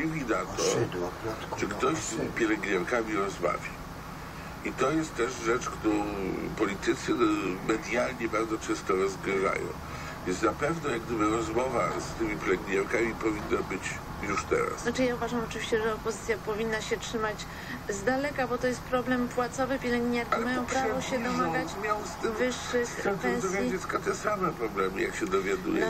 wrażliwi na to, czy ktoś z tymi pielęgniarkami rozmawia. I to jest też rzecz, którą politycy medialnie bardzo często rozgrywają. Więc na pewno jak gdyby rozmowa z tymi pielęgniarkami powinna być już teraz. Znaczy ja uważam oczywiście, że opozycja powinna się trzymać z daleka, bo to jest problem płacowy. Pielęgniarki mają prawo się domagać wyższych pensji. Dziecka te same problemy, jak się dowiaduje.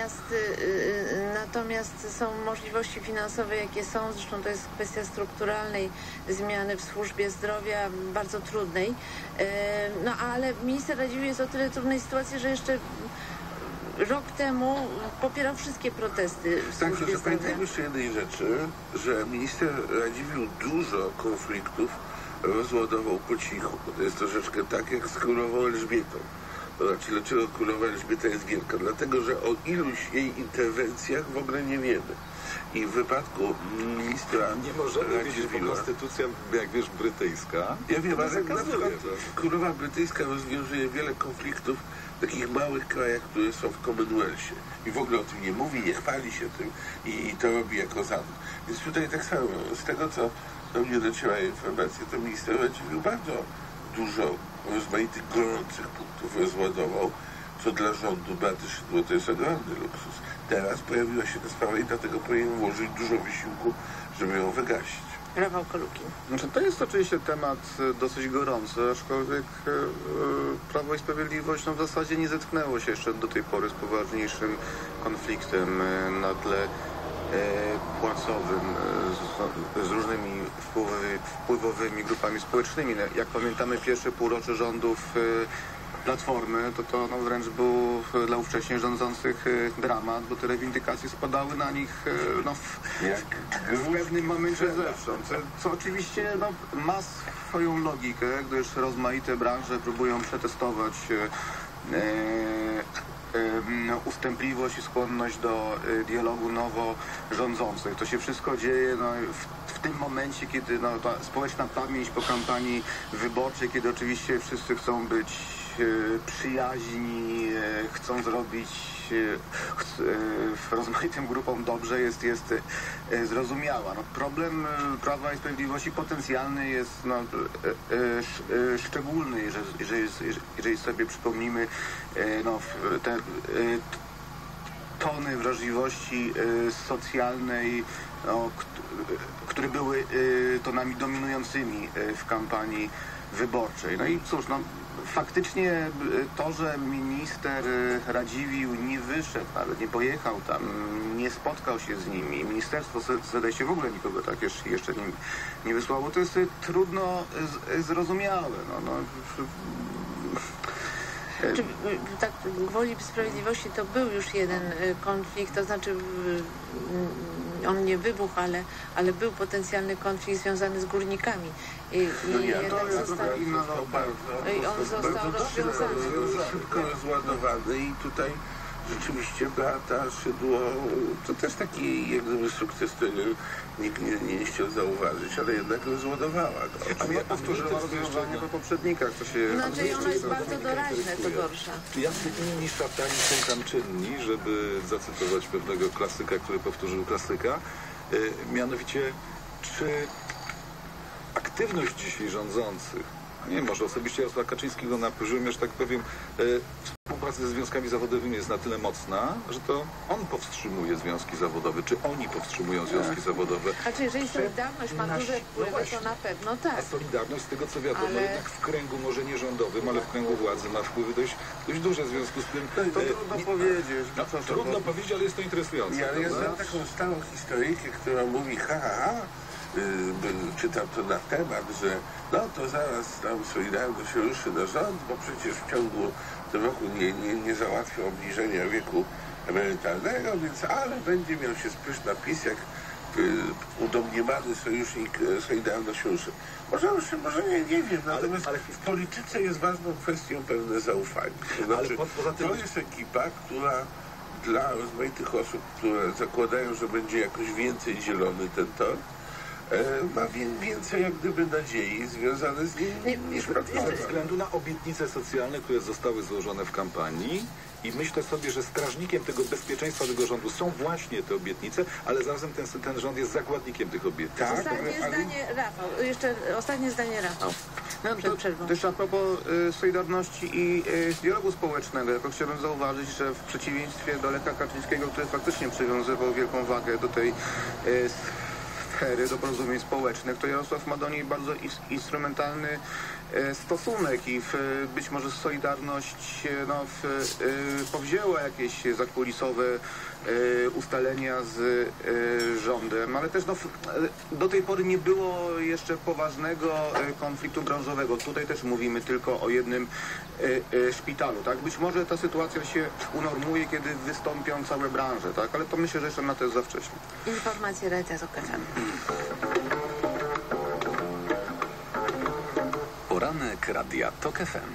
Natomiast są możliwości finansowe, jakie są. Zresztą to jest kwestia strukturalnej zmiany w służbie zdrowia, bardzo trudnej. No ale minister Radziwiłł jest o tyle trudnej sytuacji, że jeszcze rok temu popierał wszystkie protesty w służbie zdrowia. Pamiętajmy jeszcze jednej rzeczy, że minister Radziwiłł dużo konfliktów rozładował po cichu. To jest troszeczkę tak jak z królową Elżbietą. To znaczy, dlaczego królowa Elżbieta jest wielka? Dlatego, że o iluś jej interwencjach w ogóle nie wiemy. I w wypadku ministra nie możemy wiedzieć, bo konstytucja, jak wiesz, brytyjska. Ja wiem, ale na przykład królowa brytyjska rozwiązuje wiele konfliktów w takich małych krajach, które są w Commonwealthie. I w ogóle o tym nie mówi, nie chwali się tym i to robi jako zawód. Więc tutaj tak samo, z tego co do mnie dociera informacja, to minister Radziwiłł bardzo dużo rozmaitych gorących punktów rozładował, co dla rządu Beaty Szydło to jest ogromny luksus. Teraz pojawiła się ta sprawa i dlatego powinien włożyć dużo wysiłku, żeby ją wygasić. Rafał Kolukin. Znaczy, to jest oczywiście temat dosyć gorący, aczkolwiek Prawo i Sprawiedliwość w zasadzie nie zetknęło się jeszcze do tej pory z poważniejszym konfliktem na tle płacowym z różnymi wpływowymi grupami społecznymi. Jak pamiętamy, pierwsze półrocze rządów Platformy, to wręcz był dla ówcześnie rządzących dramat, bo te rewindykacje spadały na nich w pewnym momencie zewsząd, co oczywiście ma swoją logikę, gdyż rozmaite branże próbują przetestować ustępliwość i skłonność do dialogu nowo rządzących. To się wszystko dzieje w tym momencie, kiedy ta społeczna pamięć po kampanii wyborczej, kiedy oczywiście wszyscy chcą być przyjaźni, chcą zrobić rozmaitym grupom dobrze, jest zrozumiała. Problem Prawa i Sprawiedliwości potencjalny jest szczególny, jeżeli sobie przypomnimy te tony wrażliwości socjalnej, które były tonami dominującymi w kampanii wyborczej. No i cóż, faktycznie to, że minister Radziwiłł nie wyszedł, nawet nie pojechał tam, nie spotkał się z nimi, ministerstwo zdaje się w ogóle nikogo tak jeszcze nie wysłało, to jest trudno zrozumiałe. Czy tak gwoli sprawiedliwości to był już jeden konflikt, to znaczy on nie wybuchł, ale był potencjalny konflikt związany z górnikami. On został rozwiązany. Szybko rozładowany i tutaj rzeczywiście Beata Szydło, to też taki jak gdyby sukces, który nikt nie chciał zauważyć, ale jednak rozładowała go. A nie powtórzyła rozwiązanie po poprzednikach, co się... Znaczy ono jest bardzo doraźne, to gorsza. Czy jacy inni szatani są tam czynni, żeby zacytować pewnego klasyka, który powtórzył klasyka? Mianowicie, czy aktywność dzisiaj rządzących, nie może osobiście Jarosława Kaczyńskiego na poziomie, że tak powiem, współpracy ze związkami zawodowymi jest na tyle mocna, że to on powstrzymuje związki zawodowe, czy oni powstrzymują związki zawodowe. Znaczy, jeżeli Solidarność ma duże wpływy, to na pewno tak. A Solidarność, z tego co wiadomo, jednak w kręgu może nie rządowym, ale w kręgu władzy ma wpływy dość duże, w związku z tym... To trudno powiedzieć. Trudno powiedzieć, ale jest to interesujące. Ja znam taką stałą historyjkę, która mówi czytam to na temat, że to zaraz tam Solidarność ruszy na rząd, bo przecież w ciągu roku nie załatwią obniżenia wieku emerytalnego, ale będzie miał się sprysz napis, jak udomniemany sojusznik Solidarność ruszy. Może ruszy, może nie wiem, natomiast w polityce jest ważną kwestią pewne zaufanie. To znaczy, to jest ekipa, która dla rozmaitych osób, które zakładają, że będzie jakoś więcej zielony ten tor, ma więcej jak gdyby nadziei związane z nim niż ze względu na obietnice socjalne, które zostały złożone w kampanii I myślę sobie, że strażnikiem tego bezpieczeństwa tego rządu są właśnie te obietnice, ale zarazem ten rząd jest zakładnikiem tych obietnic. Tak, Ostatnie zdanie, Rafał. Jeszcze ostatnie zdanie, Rafał. Przed przerwą. Też a propos Solidarności i dialogu społecznego, jako chciałbym zauważyć, że w przeciwieństwie do Lecha Kaczyńskiego, który faktycznie przywiązywał wielką wagę do tej sfery, do porozumień społecznych, to Jarosław ma do niej bardzo instrumentalny stosunek i być może Solidarność powzięła jakieś zakulisowe ustalenia z rządem, ale też do tej pory nie było jeszcze poważnego konfliktu branżowego. Tutaj też mówimy tylko o jednym szpitalu, tak? Być może ta sytuacja się unormuje, kiedy wystąpią całe branże, tak? Ale to myślę, że jeszcze na to jest za wcześnie. Informacje Radia z Okaczami. Poranek Radia TOK FM.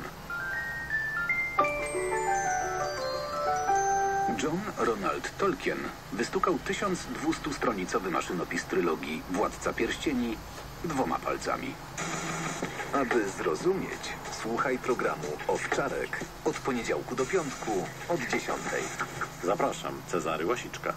John Ronald Tolkien wystukał 1200-stronicowy maszynopis trylogii Władca Pierścieni 2 palcami. Aby zrozumieć, słuchaj programu Owczarek od poniedziałku do piątku od 10:00. Zapraszam, Cezary Łasiczka.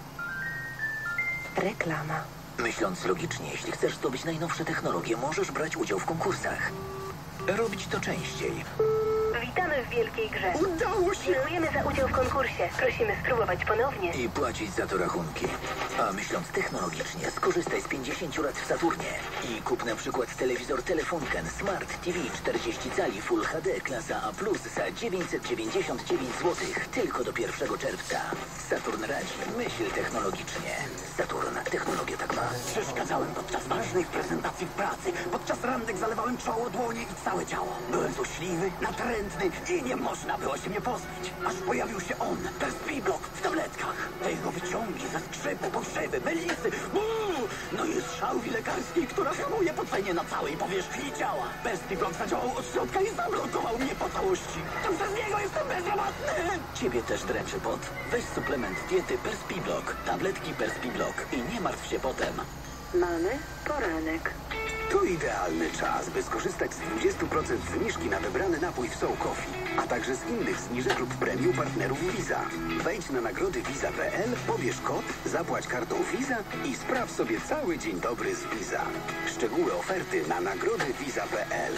Reklama. Myśląc logicznie, jeśli chcesz zdobyć najnowsze technologie, możesz brać udział w konkursach. Robić to częściej. Witamy w wielkiej grze. Udało się! Dziękujemy za udział w konkursie. Prosimy spróbować ponownie. I płacić za to rachunki. A myśląc technologicznie, skorzystaj z 50 lat w Saturnie. I kup na przykład telewizor Telefunken Smart TV 40 cali Full HD klasa A+, za 999 zł. Tylko do 1 czerwca. Saturn radzi. Myśl technologicznie. Saturn. Technologia tak ma. Przeszkadzałem podczas ważnych prezentacji w pracy. Podczas randek zalewałem czoło, dłonie i całe ciało. Byłem złośliwy, natrętny i nie można było się mnie pozbyć. Aż pojawił się on, Perspiblok w tabletkach. Te jego wyciągi ze skrzypu, pokrzywy, melisy. No i strzałki lekarskiej, która hamuje potwenie na całej powierzchni ciała. Perspiblok zadziałał od środka i zablokował mnie po całości. To przez niego jestem bezrobotny. Ciebie też dręczy pot. Weź suplement diety Perspiblok. Tabletki Perspiblok. I nie martw się potem. Mamy poranek. To idealny czas, by skorzystać z 20% zniżki na wybrany napój w So Coffee, a także z innych zniżek lub premium partnerów Visa. Wejdź na nagrody Visa.pl, pobierz kod, zapłać kartą Visa i spraw sobie cały dzień dobry z Visa. Szczegóły oferty na nagrody Visa.pl.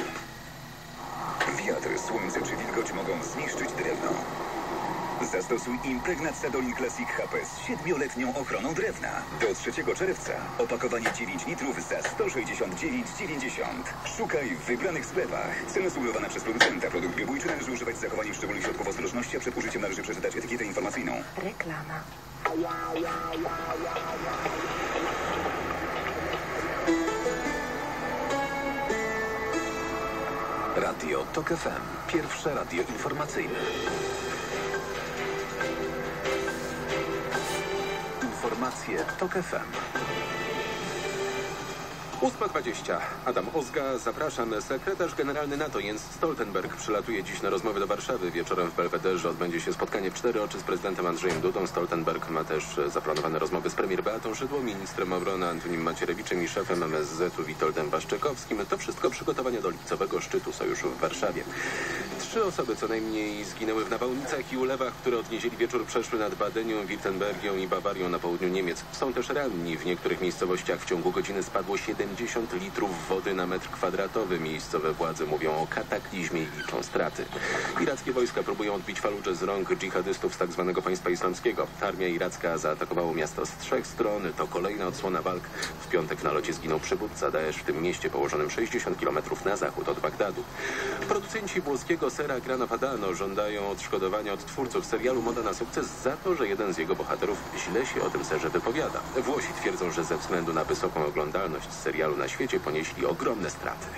Wiatr, słońce czy wilgoć mogą zniszczyć drewno. Zastosuj impregnat Sadolin Classic HP z 7-letnią ochroną drewna. Do 3 czerwca opakowanie 9 litrów za 169,90. Szukaj w wybranych sklepach. Cena sugerowana przez producenta. Produkt biobójczy należy używać z zachowaniem szczególnych środków ostrożności, a przed użyciem należy przeczytać etykietę informacyjną. Reklama. Radio TOK FM. Pierwsze radio informacyjne. Informacje TOK FM. 8:20. Adam Ozga, zapraszam. Sekretarz generalny NATO Jens Stoltenberg przylatuje dziś na rozmowy do Warszawy. Wieczorem w Belwederze odbędzie się spotkanie w 4 oczy z prezydentem Andrzejem Dudą. Stoltenberg ma też zaplanowane rozmowy z premier Beatą Szydło, ministrem obrony Antonim Macierewiczem i szefem MSZ-u Witoldem Waszczykowskim. To wszystko przygotowania do lipcowego szczytu sojuszu w Warszawie. 3 osoby co najmniej zginęły w nawałnicach i ulewach, które od niedzieli wieczór przeszły nad Badenią, Wirtembergią i Bawarią na południu Niemiec. Są też ranni. W niektórych miejscowościach w ciągu godziny spadło 70 litrów wody na metr kwadratowy. Miejscowe władze mówią o kataklizmie i liczą straty. Irackie wojska próbują odbić Faludżę z rąk dżihadystów z tzw. państwa islamskiego. Armia iracka zaatakowało miasto z 3 stron. To kolejna odsłona walk. W piątek w nalocie zginął przywódca Daesh w tym mieście położonym 60 km na zachód od Bagdadu. Producenci włoskiego sera Grana Padano żądają odszkodowania od twórców serialu Moda na sukces za to, że jeden z jego bohaterów źle się o tym serze wypowiada. Włosi twierdzą, że ze względu na wysoką oglądalność serialu na świecie ponieśli ogromne straty.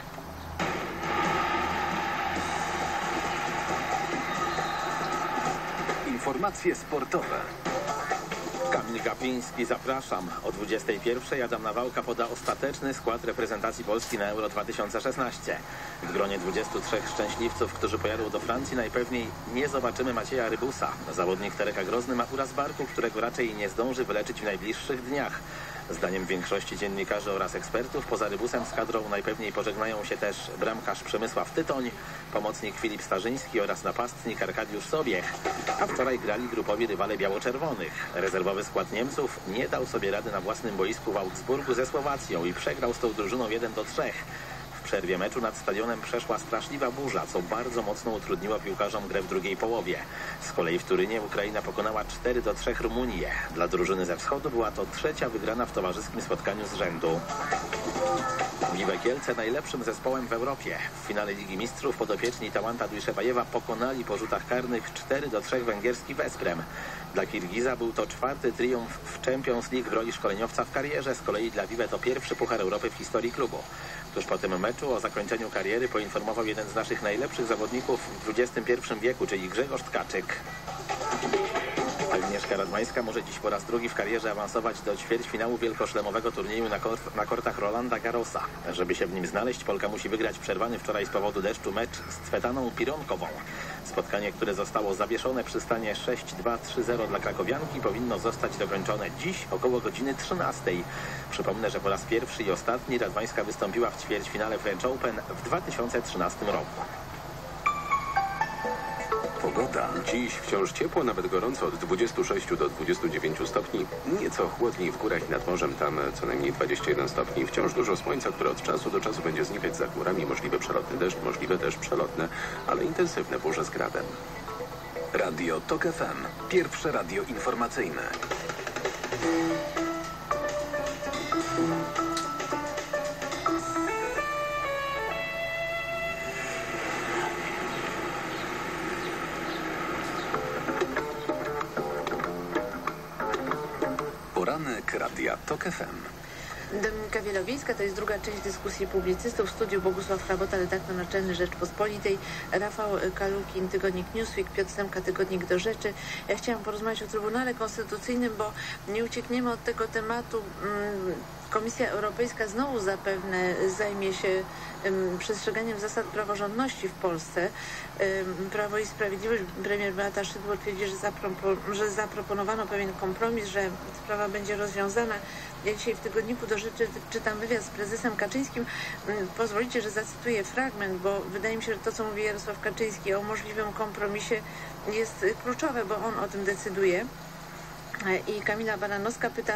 Informacje sportowe. Kamil Gapiński, zapraszam. O 21:00 Adam Nawałka poda ostateczny skład reprezentacji Polski na Euro 2016. W gronie 23 szczęśliwców, którzy pojadą do Francji, najpewniej nie zobaczymy Macieja Rybusa. Zawodnik Tereka Grozny ma uraz barku, którego raczej nie zdąży wyleczyć w najbliższych dniach. Zdaniem większości dziennikarzy oraz ekspertów poza Rybusem z kadrą najpewniej pożegnają się też bramkarz Przemysław Tytoń, pomocnik Filip Starzyński oraz napastnik Arkadiusz Sobiech. A wczoraj grali grupowi rywale biało-czerwonych. Rezerwowy skład Niemców nie dał sobie rady na własnym boisku w Augsburgu ze Słowacją i przegrał z tą drużyną 1-3. W przerwie meczu nad stadionem przeszła straszliwa burza, co bardzo mocno utrudniło piłkarzom grę w drugiej połowie. Z kolei w Turynie Ukraina pokonała 4-3 Rumunię. Dla drużyny ze wschodu była to trzecia wygrana w towarzyskim spotkaniu z rzędu. Piwe Kielce najlepszym zespołem w Europie. W finale Ligi Mistrzów podopieczni Tałanta Dujszewajewa pokonali po rzutach karnych 4-3 węgierski Vesprem. Dla Kirgiza był to 4. triumf w Champions League w roli szkoleniowca w karierze, z kolei dla Piwe to pierwszy Puchar Europy w historii klubu. Tuż po tym meczu o zakończeniu kariery poinformował jeden z naszych najlepszych zawodników w XXI wieku, czyli Grzegorz Tkaczyk. Agnieszka Radwańska może dziś po raz drugi w karierze awansować do ćwierćfinału wielkoszlemowego turnieju na kortach Rolanda Garrosa. Żeby się w nim znaleźć, Polka musi wygrać przerwany wczoraj z powodu deszczu mecz z Cwetaną Pironkową. Spotkanie, które zostało zawieszone przy stanie 6-2-3-0 dla krakowianki, powinno zostać dokończone dziś około godziny 13. Przypomnę, że po raz pierwszy i ostatni Radwańska wystąpiła w ćwierćfinale French Open w 2013 roku. Pogoda. Dziś wciąż ciepło, nawet gorąco, od 26 do 29 stopni. Nieco chłodniej w górach i nad morzem, tam co najmniej 21 stopni. Wciąż dużo słońca, które od czasu do czasu będzie znikać za chmurami. Możliwy przelotny deszcz, możliwe też przelotne, ale intensywne burze z gradem. Radio TOK FM. Pierwsze radio informacyjne. Poranek Radia TOK FM. Dominika Wielowiejska, to jest druga część dyskusji publicystów. W studiu Bogusław Hrabota, redaktor naczelny Rzeczpospolitej, Rafał Kalukin, tygodnik Newsweek, Piotr Semka, tygodnik Do Rzeczy. Ja chciałam porozmawiać o Trybunale Konstytucyjnym, bo nie uciekniemy od tego tematu. Komisja Europejska znowu zapewne zajmie się przestrzeganiem zasad praworządności w Polsce. Prawo i Sprawiedliwość, premier Beata Szydło twierdzi, że zaproponowano pewien kompromis, że sprawa będzie rozwiązana. Ja dzisiaj w tygodniku Do Rzeczy czytam wywiad z prezesem Kaczyńskim. Pozwolicie, że zacytuję fragment, bo wydaje mi się, że to, co mówi Jarosław Kaczyński o możliwym kompromisie, jest kluczowe, bo on o tym decyduje. I Kamila Baranowska pyta,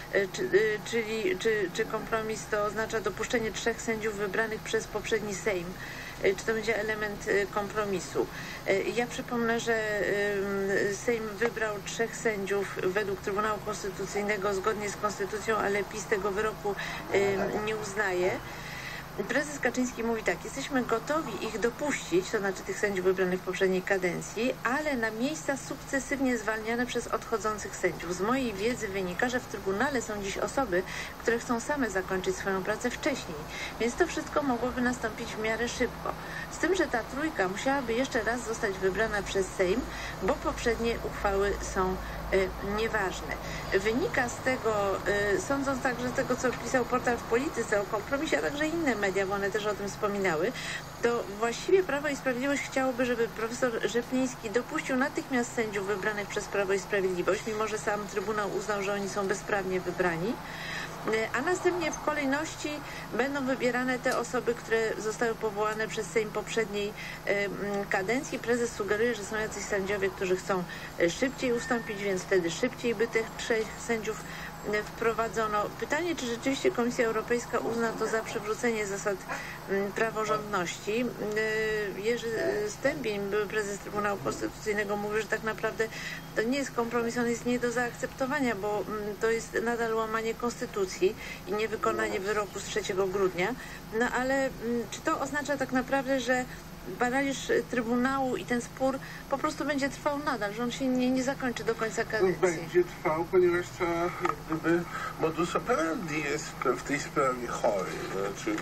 czy kompromis to oznacza dopuszczenie 3 sędziów wybranych przez poprzedni Sejm? Czy to będzie element kompromisu? Ja przypomnę, że Sejm wybrał 3 sędziów według Trybunału Konstytucyjnego zgodnie z Konstytucją, ale PiS tego wyroku nie uznaje. Prezes Kaczyński mówi tak: jesteśmy gotowi ich dopuścić, to znaczy tych sędziów wybranych w poprzedniej kadencji, ale na miejsca sukcesywnie zwalniane przez odchodzących sędziów. Z mojej wiedzy wynika, że w Trybunale są dziś osoby, które chcą same zakończyć swoją pracę wcześniej, więc to wszystko mogłoby nastąpić w miarę szybko. Z tym, że ta trójka musiałaby jeszcze raz zostać wybrana przez Sejm, bo poprzednie uchwały są nieważne. Wynika z tego, sądząc także z tego, co pisał portal w Polityce o kompromisie, a także inne media, bo one też o tym wspominały, to właściwie Prawo i Sprawiedliwość chciałoby, żeby profesor Rzepliński dopuścił natychmiast sędziów wybranych przez Prawo i Sprawiedliwość, mimo że sam Trybunał uznał, że oni są bezprawnie wybrani. A następnie w kolejności będą wybierane te osoby, które zostały powołane przez Sejm poprzedniej kadencji. Prezes sugeruje, że są jacyś sędziowie, którzy chcą szybciej ustąpić, więc wtedy szybciej by tych 3 sędziów wprowadzono. Pytanie, czy rzeczywiście Komisja Europejska uzna to za przywrócenie zasad praworządności. Jerzy Stępień, były prezes Trybunału Konstytucyjnego, mówi, że tak naprawdę to nie jest kompromis, on jest nie do zaakceptowania, bo to jest nadal łamanie konstytucji i niewykonanie wyroku z 3 grudnia. No ale czy to oznacza tak naprawdę, że paraliż Trybunału i ten spór po prostu będzie trwał nadal, że on się nie zakończy do końca kadencji? Będzie trwał, ponieważ to jakby modus operandi jest w tej sprawie chory. Znaczy,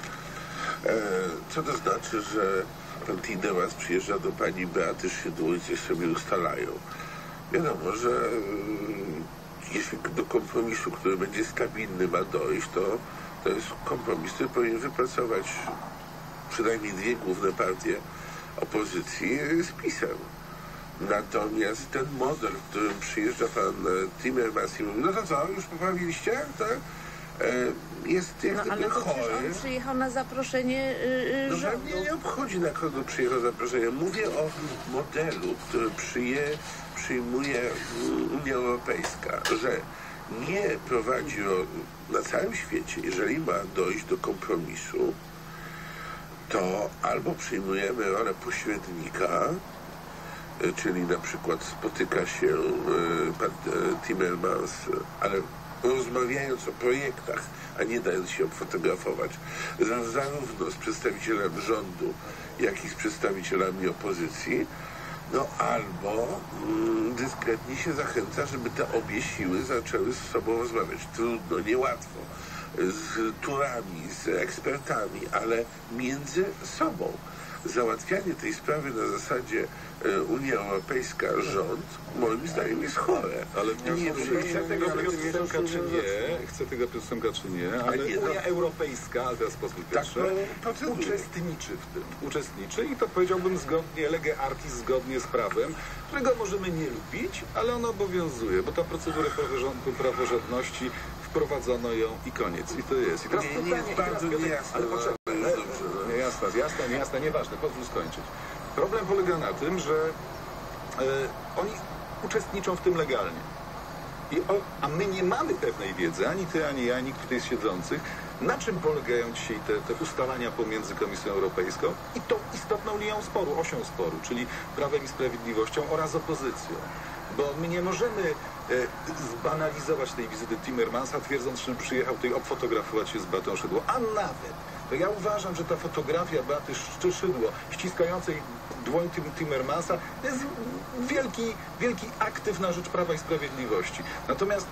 co to znaczy, że pan Tidemas przyjeżdża do pani Beaty Szydło i coś sobie ustalają? Wiadomo, że jeśli do kompromisu, który będzie stabilny, ma dojść, to jest kompromis, który powinien wypracować przynajmniej 2 główne partie opozycji z PiS-em. Natomiast ten model, w którym przyjeżdża pan Timmermans i mówi, no to co, już poprawiliście? Tak? jest jak No ale gdyby to przecież chory. on przyjechał na zaproszenie No rządu. mnie nie obchodzi, na kogo przyjechał zaproszenie. Mówię o modelu, który przyjmuje Unia Europejska, że nie prowadzi na całym świecie, jeżeli ma dojść do kompromisu, to albo przyjmujemy rolę pośrednika, czyli na przykład spotyka się pan Timmermans, ale rozmawiając o projektach, a nie dając się obfotografować, zarówno z przedstawicielem rządu, jak i z przedstawicielami opozycji, no albo dyskretnie się zachęca, żeby te obie siły zaczęły z sobą rozmawiać. Trudno, niełatwo, z turami, z ekspertami, ale między sobą. Załatwianie tej sprawy na zasadzie Unia Europejska, rząd, moim zdaniem jest chore. Ale chcę tego piosenka czy nie, ale Unia Europejska, a teraz pozwól pierwsze, uczestniczy i to powiedziałbym zgodnie, lege artis, zgodnie z prawem, którego możemy nie lubić, ale on obowiązuje, bo ta procedura praworządności wprowadzono ją i koniec. I to jest. I teraz nie jest bardzo niejasne. Niejasne, nieważne, pozwól skończyć. Problem polega na tym, że oni uczestniczą w tym legalnie. A my nie mamy pewnej wiedzy, ani ty, ani ja, nikt tutaj siedzących, na czym polegają dzisiaj te ustalania pomiędzy Komisją Europejską i tą istotną linią sporu, osią sporu, czyli Prawem i Sprawiedliwością oraz opozycją. Bo my nie możemy zbanalizować tej wizyty Timmermansa, twierdząc, że przyjechał tutaj obfotografować się z Beatą Szydło. A nawet, to ja uważam, że ta fotografia Beaty Szydło ściskającej dłoń Timmermansa to jest wielki aktyw na rzecz Prawa i Sprawiedliwości. Natomiast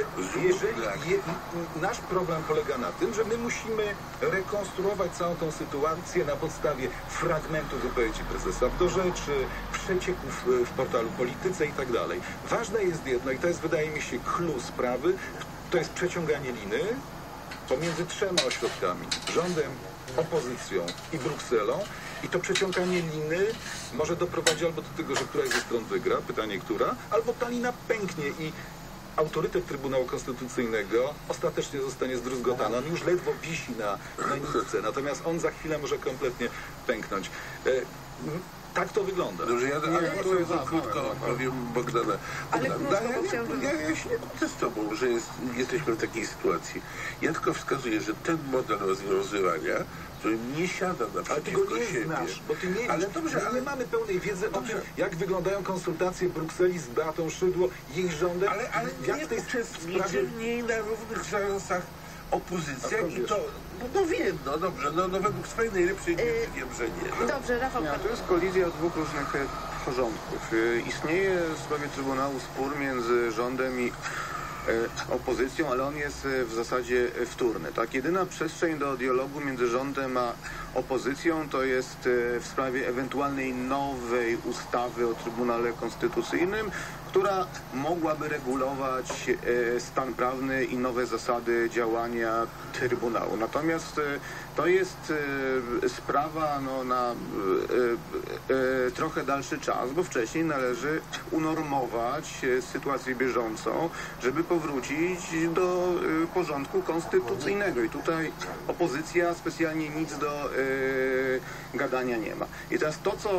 nasz problem polega na tym, że my musimy rekonstruować całą tą sytuację na podstawie fragmentów wypowiedzi prezesa do rzeczy, przecieków w portalu Polityce i tak dalej. Ważne jest jedno i to jest, wydaje mi się, clou sprawy, to jest przeciąganie liny pomiędzy trzema ośrodkami, rządem, opozycją i Brukselą. I to przeciąganie liny może doprowadzić albo do tego, że któraś ze stron wygra, pytanie która, albo ta lina pęknie i autorytet Trybunału Konstytucyjnego ostatecznie zostanie zdruzgotany. On już ledwo wisi na nitce, natomiast on za chwilę może kompletnie pęknbyć. Tak to wygląda. Dobrze, ja krótko powiem Bogdana. Ja się nie kłócę z tobą, że jesteśmy w takiej sytuacji. Ja tylko wskazuję, że ten model rozwiązywania, który nie siada naprzeciwko siebie. Znasz, bo ty nie ale wiesz, dobrze, ale nie mamy pełnej wiedzy o tym, jak wyglądają konsultacje w Brukseli z Beatą Szydło, jej rządem. Ale nie uczestniczy w niej na równych szansach opozycja i to, no wiem, no dobrze, no według swojej najlepszej wiedzy wiem, że nie. Dobrze, Rafał. To jest kolizja dwóch różnych porządków. Istnieje w sprawie Trybunału spór między rządem i opozycją, ale on jest w zasadzie wtórny. Tak? Jedyna przestrzeń do dialogu między rządem a opozycją to jest w sprawie ewentualnej nowej ustawy o Trybunale Konstytucyjnym, która mogłaby regulować stan prawny i nowe zasady działania Trybunału. Natomiast to jest sprawa na trochę dalszy czas, bo wcześniej należy unormować sytuację bieżącą, żeby powrócić do porządku konstytucyjnego. I tutaj opozycja specjalnie nic do gadania nie ma. I teraz to, co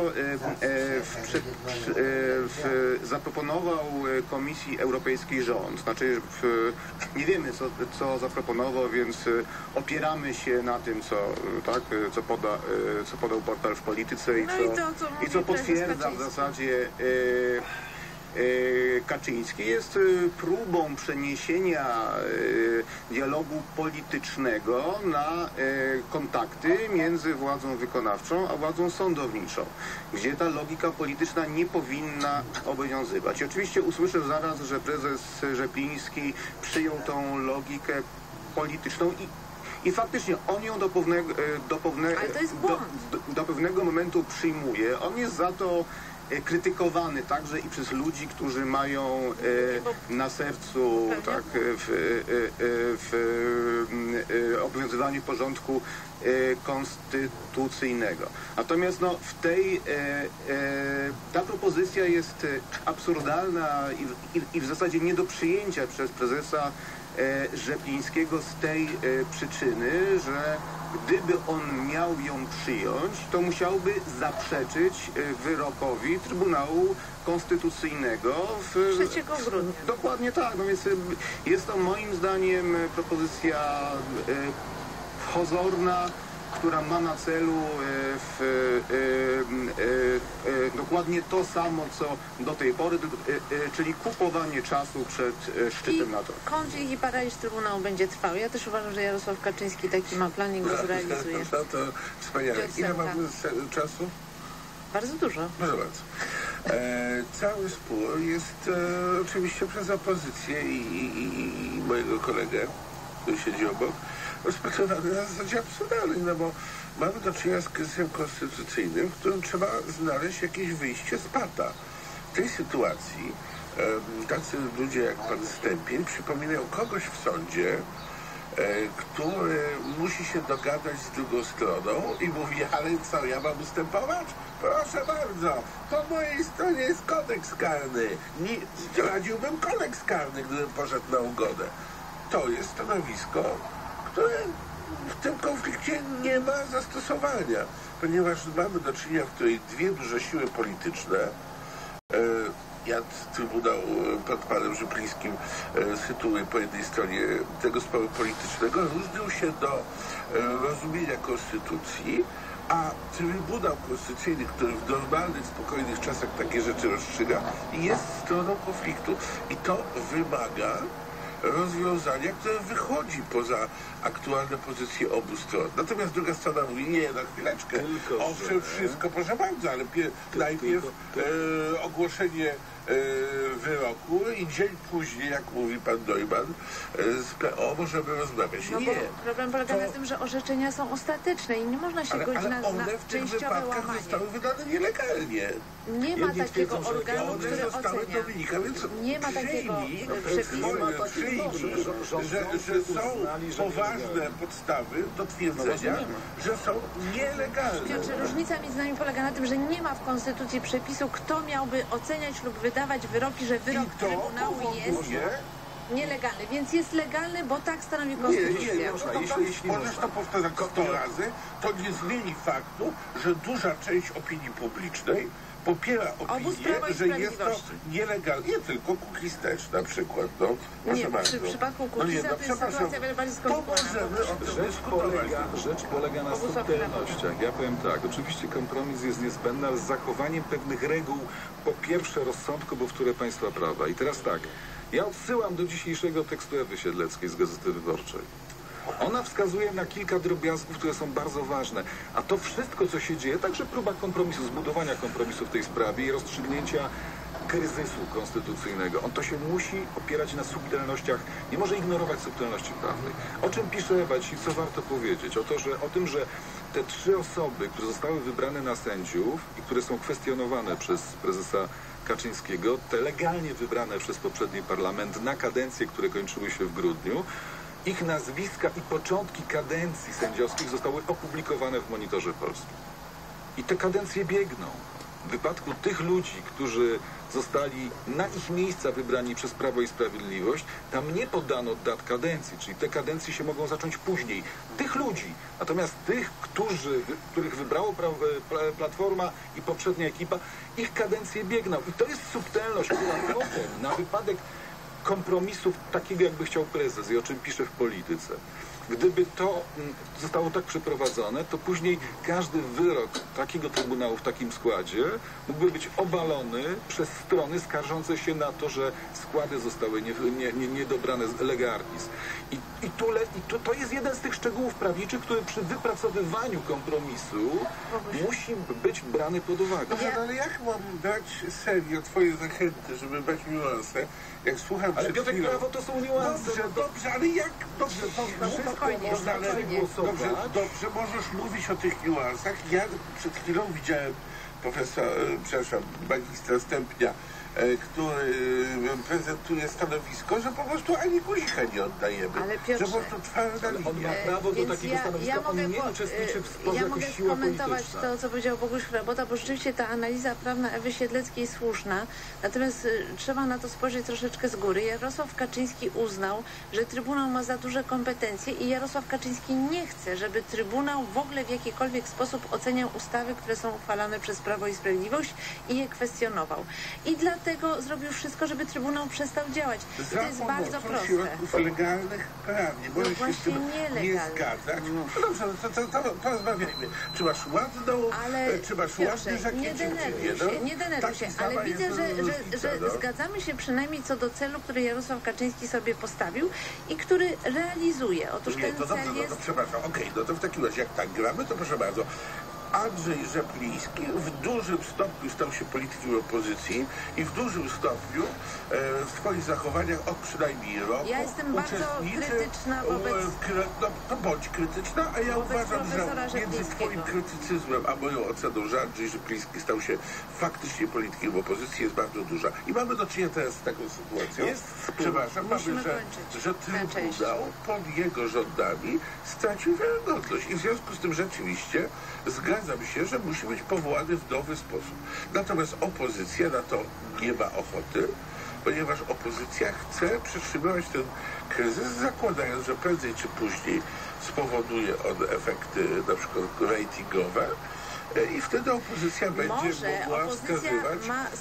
zaproponował Komisji Europejskiej rząd, znaczy nie wiemy, co zaproponował, więc opieramy się na tym, co podał portal w Polityce i co potwierdza w zasadzie Kaczyński, jest próbą przeniesienia dialogu politycznego na kontakty między władzą wykonawczą a władzą sądowniczą, gdzie ta logika polityczna nie powinna obowiązywać. I oczywiście usłyszę zaraz, że prezes Rzepliński przyjął tą logikę polityczną i faktycznie on ją do pewnego momentu przyjmuje. On jest za to krytykowany także i przez ludzi, którzy mają na sercu w obowiązywaniu porządku konstytucyjnego. Natomiast ta propozycja jest absurdalna i w zasadzie nie do przyjęcia przez prezesa Rzeplińskiego z tej przyczyny, że gdyby on miał ją przyjąć, to musiałby zaprzeczyć wyrokowi Trybunału Konstytucyjnego. 3 grudnia. Dokładnie tak, no więc jest to moim zdaniem propozycja pozorna, która ma na celu dokładnie to samo, co do tej pory, czyli kupowanie czasu przed szczytem NATO. Konflikt i paraliż Trybunału będzie trwał. Ja też uważam, że Jarosław Kaczyński taki ma plan i go zrealizuje. No to wspaniale. Ile mamy czasu? Bardzo dużo. Proszę bardzo. Cały spór jest oczywiście przez opozycję i mojego kolegę, który siedzi obok, rozpatrywany na zasadzie absurdalnej, no bo mamy do czynienia z kryzysem konstytucyjnym, w którym trzeba znaleźć jakieś wyjście z pata. W tej sytuacji tacy ludzie jak pan Stępień przypominają kogoś w sądzie, który musi się dogadać z drugą stroną i mówi, ale co, ja mam ustępować? Proszę bardzo, po mojej stronie jest kodeks karny. Nie zdradziłbym kodeks karny, gdybym poszedł na ugodę. To jest stanowisko, które w tym konflikcie nie ma zastosowania, ponieważ mamy do czynienia w której dwie duże siły polityczne, Trybunał pod panem Rzeplińskim sytuuje po jednej stronie tego sporu politycznego, różnią się do rozumienia konstytucji, a Trybunał Konstytucyjny, który w normalnych, spokojnych czasach takie rzeczy rozstrzyga, jest stroną konfliktu i to wymaga rozwiązania, które wychodzi poza aktualne pozycje obu stron. Natomiast druga strona mówi, nie, na chwileczkę, owszem, wszystko, proszę bardzo, ale najpierw ogłoszenie wyroku i dzień później, jak mówi pan Neumann, z PO możemy rozmawiać. No nie. Bo problem polega na tym, że orzeczenia są ostateczne i nie można się godzić na w tych częściowe wypadkach łamanie. zostały wydane nielegalnie. Nie ma takiego organu, one który zostały ocenia. dominika, więc Nie ma takiego przepisu. że są poważne podstawy do twierdzenia, że są nielegalne. Czy różnica między nami polega na tym, że nie ma w Konstytucji przepisu, kto miałby oceniać lub wydawać wyroki, że wyrok Trybunału jest nielegalny, więc jest legalny, bo tak stanowi Konstytucja. Jeśli możesz to powtarzać 100 razy, to nie zmieni faktu, że duża część opinii publicznej popiera opinię, że jest to nielegalne. Nie tylko Kukiz też na przykład. No, nie, w przypadku Kukiza to jest sytuacja wiele bardziej skomplikowana. Rzecz polega na subtelnościach. Ja powiem tak, oczywiście kompromis jest niezbędny, ale z zachowaniem pewnych reguł, po pierwsze rozsądku, bo wtóre państwa prawa. I teraz tak, ja odsyłam do dzisiejszego tekstu Ewy Siedleckiej z Gazety Wyborczej. Ona wskazuje na kilka drobiazgów, które są bardzo ważne. A to wszystko, co się dzieje, także próba kompromisu, zbudowania kompromisu w tej sprawie i rozstrzygnięcia kryzysu konstytucyjnego. On to się musi opierać na subtelnościach, nie może ignorować subtelności prawnej. O czym pisze Ewa dzisiaj, co warto powiedzieć? O tym, że te 3 osoby, które zostały wybrane na sędziów i które są kwestionowane przez prezesa Kaczyńskiego, te legalnie wybrane przez poprzedni parlament na kadencje, które kończyły się w grudniu, ich nazwiska i początki kadencji sędziowskich zostały opublikowane w Monitorze Polskim. I te kadencje biegną. W wypadku tych ludzi, którzy zostali na ich miejsca wybrani przez Prawo i Sprawiedliwość, tam nie podano dat kadencji, czyli te kadencje się mogą zacząć później. Tych ludzi, natomiast tych, których wybrało Platforma i poprzednia ekipa, ich kadencje biegną. I to jest subtelność, która potem na wypadek kompromisów takiego, jakby chciał prezes i o czym pisze w Polityce. Gdyby to zostało tak przeprowadzone, to później każdy wyrok takiego trybunału w takim składzie mógłby być obalony przez strony skarżące się na to, że składy zostały niedobrane z lege artis. To jest jeden z tych szczegółów prawniczych, który przy wypracowywaniu kompromisu musi być brany pod uwagę. Ale jak mam dać serio twoje zachęty, żeby brać niuanse, jak słucham ale Piotrek, prawo to są niuanse. Dobrze, ale jak? Dobrze, spokojnie. Dobrze, możesz mówić o tych niuansach. Ja przed chwilą widziałem magistra Stępnia który prezentuje stanowisko, że po prostu ani guzika nie oddajemy. Ale Piotrze, że po prostu twarda linia. On ma prawo do takiego stanowiska, on nie uczestniczy w sporze ja jako mogę siła skomentować polityczna. to, co powiedział Boguś Chrabota, bo rzeczywiście ta analiza prawna Ewy Siedleckiej jest słuszna, natomiast trzeba na to spojrzeć troszeczkę z góry. Jarosław Kaczyński uznał, że Trybunał ma za duże kompetencje i Jarosław Kaczyński nie chce, żeby Trybunał w ogóle w jakikolwiek sposób oceniał ustawy, które są uchwalane przez Prawo i Sprawiedliwość i je kwestionował. I dlatego zrobił wszystko, żeby Trybunał przestał działać. I to jest bardzo proste. Środków legalnych prawnie. Może się właśnie z tym nie zgadzać. No dobrze, to porozmawiajmy. Czy masz ładną, czy masz ładny żakiecik, nie denerwuj się, ale widzę, że zgadzamy się przynajmniej co do celu, który Jarosław Kaczyński sobie postawił i który realizuje. Otóż ten cel jest... No to przepraszam, no to w takim razie, jak tak gramy, to proszę bardzo. Andrzej Rzepliński w dużym stopniu stał się politykiem opozycji i w dużym stopniu w swoich zachowaniach od przynajmniej roku ja jestem bardzo krytyczna wobec... No to bądź krytyczna, a ja uważam, że między twoim krytycyzmem a moją oceną, że Andrzej Rzepliński stał się faktycznie politykiem opozycji, jest bardzo duża. I mamy do czynienia teraz z taką sytuacją. Przepraszam, mamy, że Trybunał pod jego rządami stracił wiarygodność. I w związku z tym rzeczywiście zgadzam się, że musi być powołany w nowy sposób. Natomiast opozycja na to nie ma ochoty, ponieważ opozycja chce przetrzymywać ten kryzys, zakładając, że prędzej czy później spowoduje on efekty na przykład ratingowe i wtedy opozycja będzie mogła wskazywać,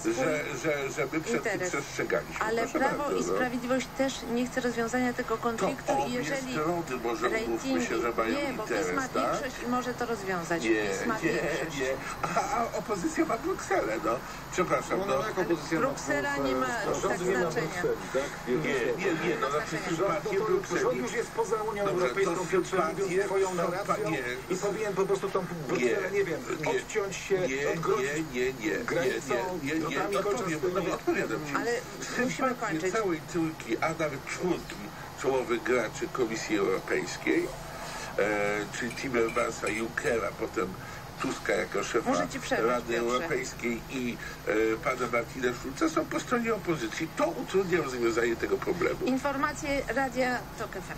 że my przed tym przestrzegaliśmy. Ale Prawo i Sprawiedliwość też nie chce rozwiązania tego konfliktu i jeżeli może mówmy się, że mają bo interes, PiS ma większość i może to rozwiązać. PiS ma większość. A opozycja ma Brukselę, no. Przepraszam, Bruksela nie ma tak znaczenia. Nie, no przecież partię Brukseli. Rząd już jest poza Unią Europejską, mówiąc swoją narracją i powinien po prostu tą Brukselę, nie wiem, odciąć się, odgrodzić granicą, odpowiadam ci. Ale musimy kończyć. Całej trójki, a nawet czwórki czołowych graczy Komisji Europejskiej, czyli Timmermansa, Junckera, potem Tuska jako szefa Rady Europejskiej i pana Martina Schulza są po stronie opozycji. To utrudnia rozwiązanie tego problemu. Informacje Radia TOK FM.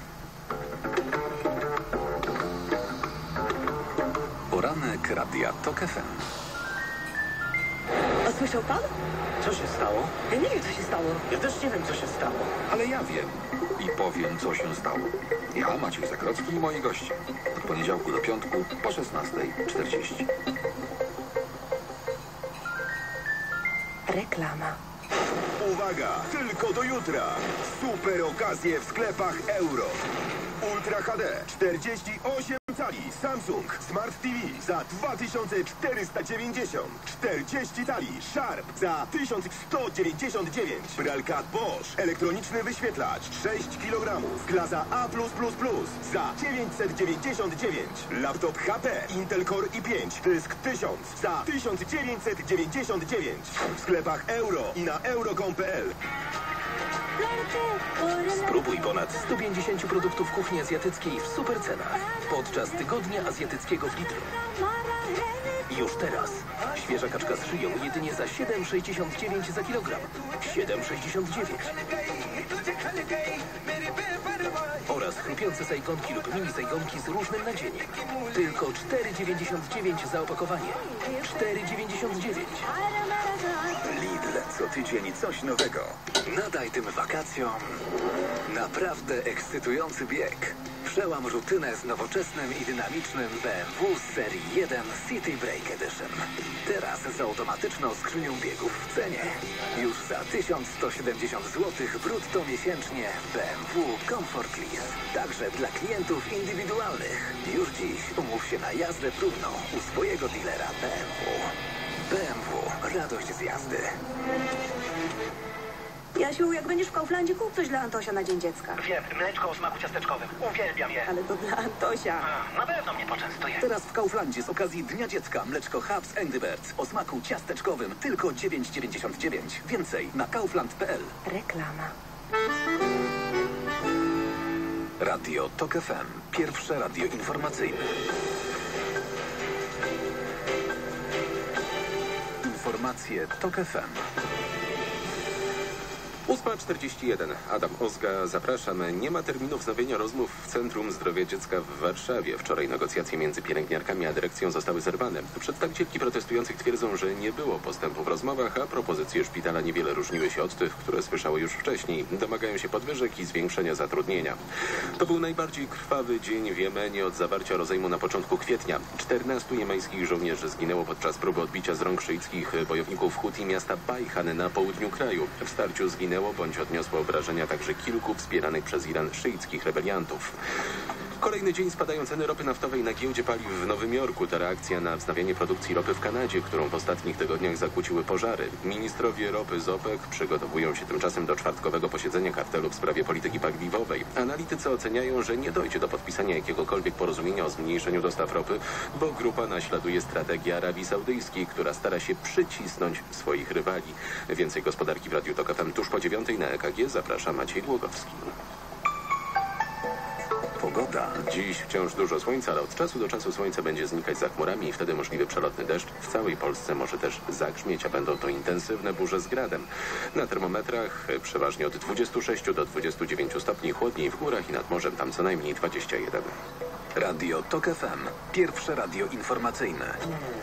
Poranek Radia TOK FM. A słyszał pan? Co się stało? Ja nie wiem, co się stało. Ja też nie wiem, co się stało. Ale ja wiem i powiem, co się stało. Ja, Maciej Zakrocki i moi goście. Od poniedziałku do piątku po 16:40. Reklama. Uwaga! Tylko do jutra! Super okazje w sklepach Euro. Ultra HD 48 cali Samsung Smart TV za 2490. 40 cali Sharp za 1199. Pralka Bosch elektroniczny wyświetlacz 6 kg klasa A+++ za 999. Laptop HP Intel Core i5 dysk 1000 za 1999. W sklepach Euro i na euro.com.pl. Spróbuj ponad 150 produktów kuchni azjatyckiej w super cenach podczas Tygodnia Azjatyckiego w Lidlu. Już teraz świeża kaczka z szyją jedynie za 7,69 za kilogram. 7,69. Oraz chrupiące sajgonki lub mini sajgonki z różnym nadzieniem. Tylko 4,99 za opakowanie. 4,99. Lidl, co tydzień coś nowego. Nadaj tym wakacjom naprawdę ekscytujący bieg. Przełam rutynę z nowoczesnym i dynamicznym BMW z serii 1 City Break Edition. Teraz z automatyczną skrzynią biegów w cenie. Już za 1170 zł brutto miesięcznie BMW Comfort Lease. Także dla klientów indywidualnych. Już dziś umów się na jazdę próbną u swojego dealera BMW. BMW. Radość z jazdy. Jasiu, jak będziesz w Kauflandzie, kup coś dla Antosia na Dzień Dziecka. Wiem, mleczko o smaku ciasteczkowym. Uwielbiam je. Ale to dla Antosia. Na pewno mnie poczęstuje. Teraz w Kauflandzie z okazji Dnia Dziecka mleczko Hubs Angry Birds o smaku ciasteczkowym tylko 9,99. Więcej na kaufland.pl. Reklama. Radio TOK FM. Pierwsze radio informacyjne. Informacje TOK FM. 8:41. Adam Ozga, zapraszam. Nie ma terminu wznowienia rozmów w Centrum Zdrowia Dziecka w Warszawie. Wczoraj negocjacje między pielęgniarkami a dyrekcją zostały zerwane. Przedstawicielki protestujących twierdzą, że nie było postępu w rozmowach, a propozycje szpitala niewiele różniły się od tych, które słyszały już wcześniej. Domagają się podwyżek i zwiększenia zatrudnienia. To był najbardziej krwawy dzień w Jemenie od zawarcia rozejmu na początku kwietnia. 14 jemeńskich żołnierzy zginęło podczas próby odbicia z rąk szyickich bojowników Huti miasta Bajhan na południu kraju. W starciu zginęło bądź odniosło obrażenia także kilku wspieranych przez Iran szyickich rebeliantów. Kolejny dzień spadają ceny ropy naftowej na giełdzie paliw w Nowym Jorku. To reakcja na wznowienie produkcji ropy w Kanadzie, którą w ostatnich tygodniach zakłóciły pożary. Ministrowie ropy z OPEC przygotowują się tymczasem do czwartkowego posiedzenia kartelu w sprawie polityki paliwowej. Analitycy oceniają, że nie dojdzie do podpisania jakiegokolwiek porozumienia o zmniejszeniu dostaw ropy, bo grupa naśladuje strategię Arabii Saudyjskiej, która stara się przycisnąć swoich rywali. Więcej gospodarki w Radiu Tok FM tuż po 9:00 na EKG. Zaprasza Maciej Głogowski. Pogoda. Dziś wciąż dużo słońca, ale od czasu do czasu słońce będzie znikać za chmurami i wtedy możliwy przelotny deszcz. W całej Polsce może też zagrzmieć, a będą to intensywne burze z gradem. Na termometrach przeważnie od 26 do 29 stopni, chłodniej w górach i nad morzem, tam co najmniej 21. Radio Tok FM. Pierwsze radio informacyjne.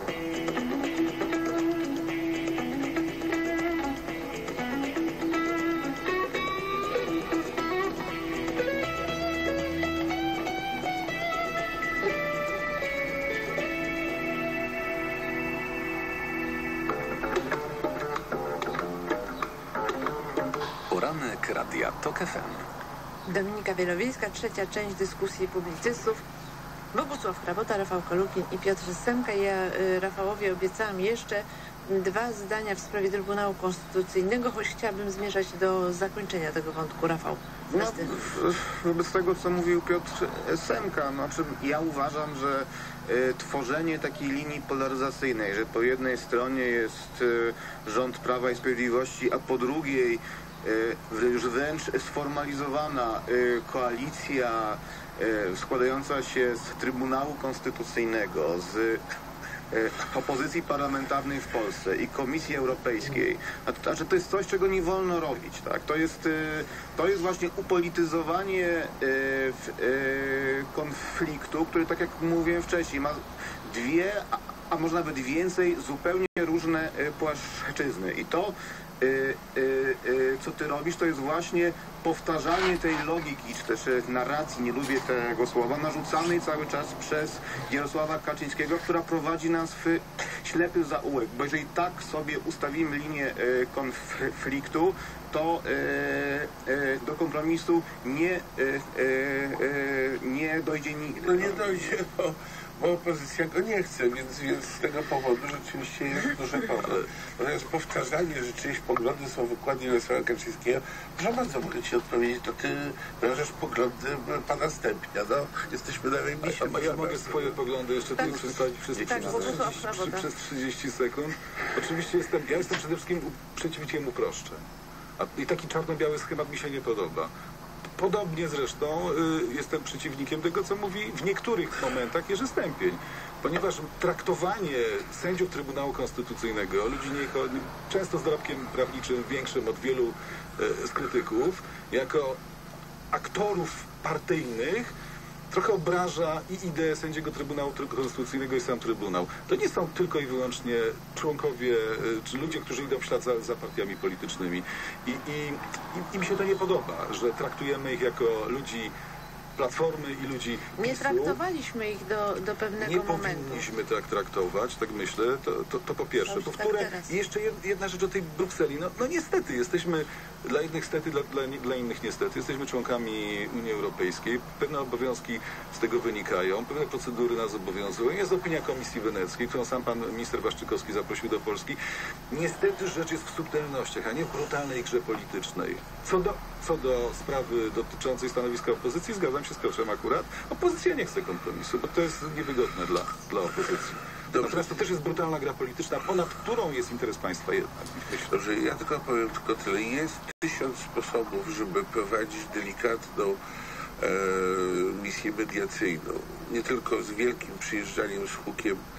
Poranek Radia Tok FM. Dominika Wielowiejska, trzecia część dyskusji publicystów. Bogusław Hrabota, Rafał Kalukin i Piotr Semka. Ja Rafałowi obiecałam jeszcze 2 zdania w sprawie Trybunału Konstytucyjnego, choć chciałabym zmierzać do zakończenia tego wątku. Rafał. No, wobec tego, co mówił Piotr Semka, znaczy ja uważam, że tworzenie takiej linii polaryzacyjnej, że po jednej stronie jest rząd Prawa i Sprawiedliwości, a po drugiej już wręcz sformalizowana koalicja składająca się z Trybunału Konstytucyjnego, z opozycji parlamentarnej w Polsce i Komisji Europejskiej. Znaczy, to jest coś, czego nie wolno robić. Tak? To jest właśnie upolityzowanie konfliktu, który, tak jak mówiłem wcześniej, ma 2, a może nawet więcej, zupełnie różne płaszczyzny. I to, co ty robisz, to jest właśnie powtarzanie tej logiki, czy też narracji, nie lubię tego słowa, narzucanej cały czas przez Jarosława Kaczyńskiego, która prowadzi nas w ślepy zaułek, bo jeżeli tak sobie ustawimy linię konfliktu, to do kompromisu nie dojdzie nigdy. No nie dojdzie, bo opozycja go nie chce, więc z tego powodu rzeczywiście jest duży problem. Natomiast powtarzanie, że czyjeś poglądy są wykładnie Jarosława Kaczyńskiego, proszę bardzo, mogę ci odpowiedzieć, to ty wyrażasz poglądy pana Stępnia, no. Jesteśmy na remisie. A ja mogę swoje poglądy jeszcze tu przedstawić przez 30 sekund. Oczywiście ja jestem przede wszystkim przeciwnikiem uproszczeń. I taki czarno-biały schemat mi się nie podoba. Podobnie zresztą jestem przeciwnikiem tego, co mówi w niektórych momentach Jerzy Stępień. Ponieważ traktowanie sędziów Trybunału Konstytucyjnego, ludzi często z dorobkiem prawniczym większym od wielu z krytyków, jako aktorów partyjnych, trochę obraża i ideę sędziego Trybunału Konstytucyjnego i sam Trybunał. To nie są tylko i wyłącznie członkowie, czy ludzie, którzy idą w ślad za partiami politycznymi. I mi się to nie podoba, że traktujemy ich jako ludzi Platformy i ludzi PiS-u. Nie traktowaliśmy ich do pewnego momentu. Nie powinniśmy tak traktować, tak myślę, to po pierwsze. Po wtóre, i jeszcze jedna rzecz o tej Brukseli. No niestety, jesteśmy, dla jednych stety, dla innych niestety, jesteśmy członkami Unii Europejskiej. Pewne obowiązki z tego wynikają, pewne procedury nas obowiązują. Jest opinia Komisji Weneckiej, którą sam pan minister Waszczykowski zaprosił do Polski. Niestety rzecz jest w subtelnościach, a nie w brutalnej grze politycznej. Co do sprawy dotyczącej stanowiska opozycji, zgadzam się z Piotrem akurat. Opozycja nie chce kompromisu, bo to jest niewygodne dla opozycji. Natomiast to też jest brutalna gra polityczna, ponad którą jest interes państwa jednak. Dobrze, ja tylko powiem tyle. Jest 1000 sposobów, żeby prowadzić delikatną misję mediacyjną. Nie tylko z wielkim przyjeżdżaniem z hukiem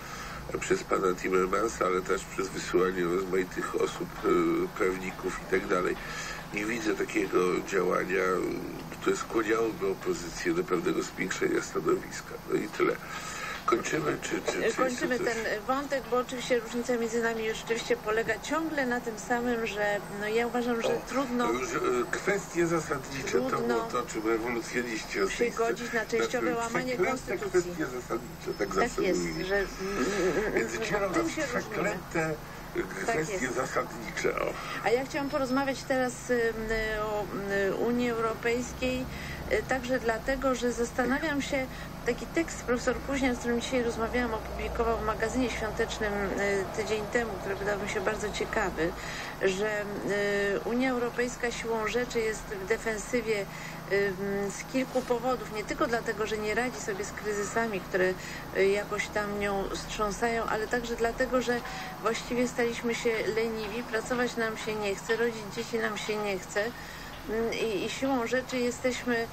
przez pana Timmermansa, ale też przez wysyłanie rozmaitych osób, prawników i tak dalej. Nie widzę takiego działania, które skłaniałoby opozycję do pewnego zwiększenia stanowiska. No i tyle. Kończymy, Kończymy ten wątek, bo oczywiście różnica między nami rzeczywiście polega ciągle na tym samym, że no ja uważam, że trudno... Kwestie zasadnicze to było to, czym rewolucjoniści przygodzić na częściowe łamanie konstytucji. Kwestie zasadnicze, tak zawsze jest, mówili. że Więc dzielą nas przeklęte kwestie zasadnicze. O. A ja chciałam porozmawiać teraz o Unii Europejskiej, także dlatego, że zastanawiam się, taki tekst profesor Kuźnia, z którym dzisiaj rozmawiałam, opublikował w magazynie świątecznym tydzień temu, który wydał mi się bardzo ciekawy, że Unia Europejska siłą rzeczy jest w defensywie z kilku powodów. Nie tylko dlatego, że nie radzi sobie z kryzysami, które jakoś tam nią wstrząsają, ale także dlatego, że właściwie staliśmy się leniwi, pracować nam się nie chce, rodzić dzieci nam się nie chce i siłą rzeczy jesteśmy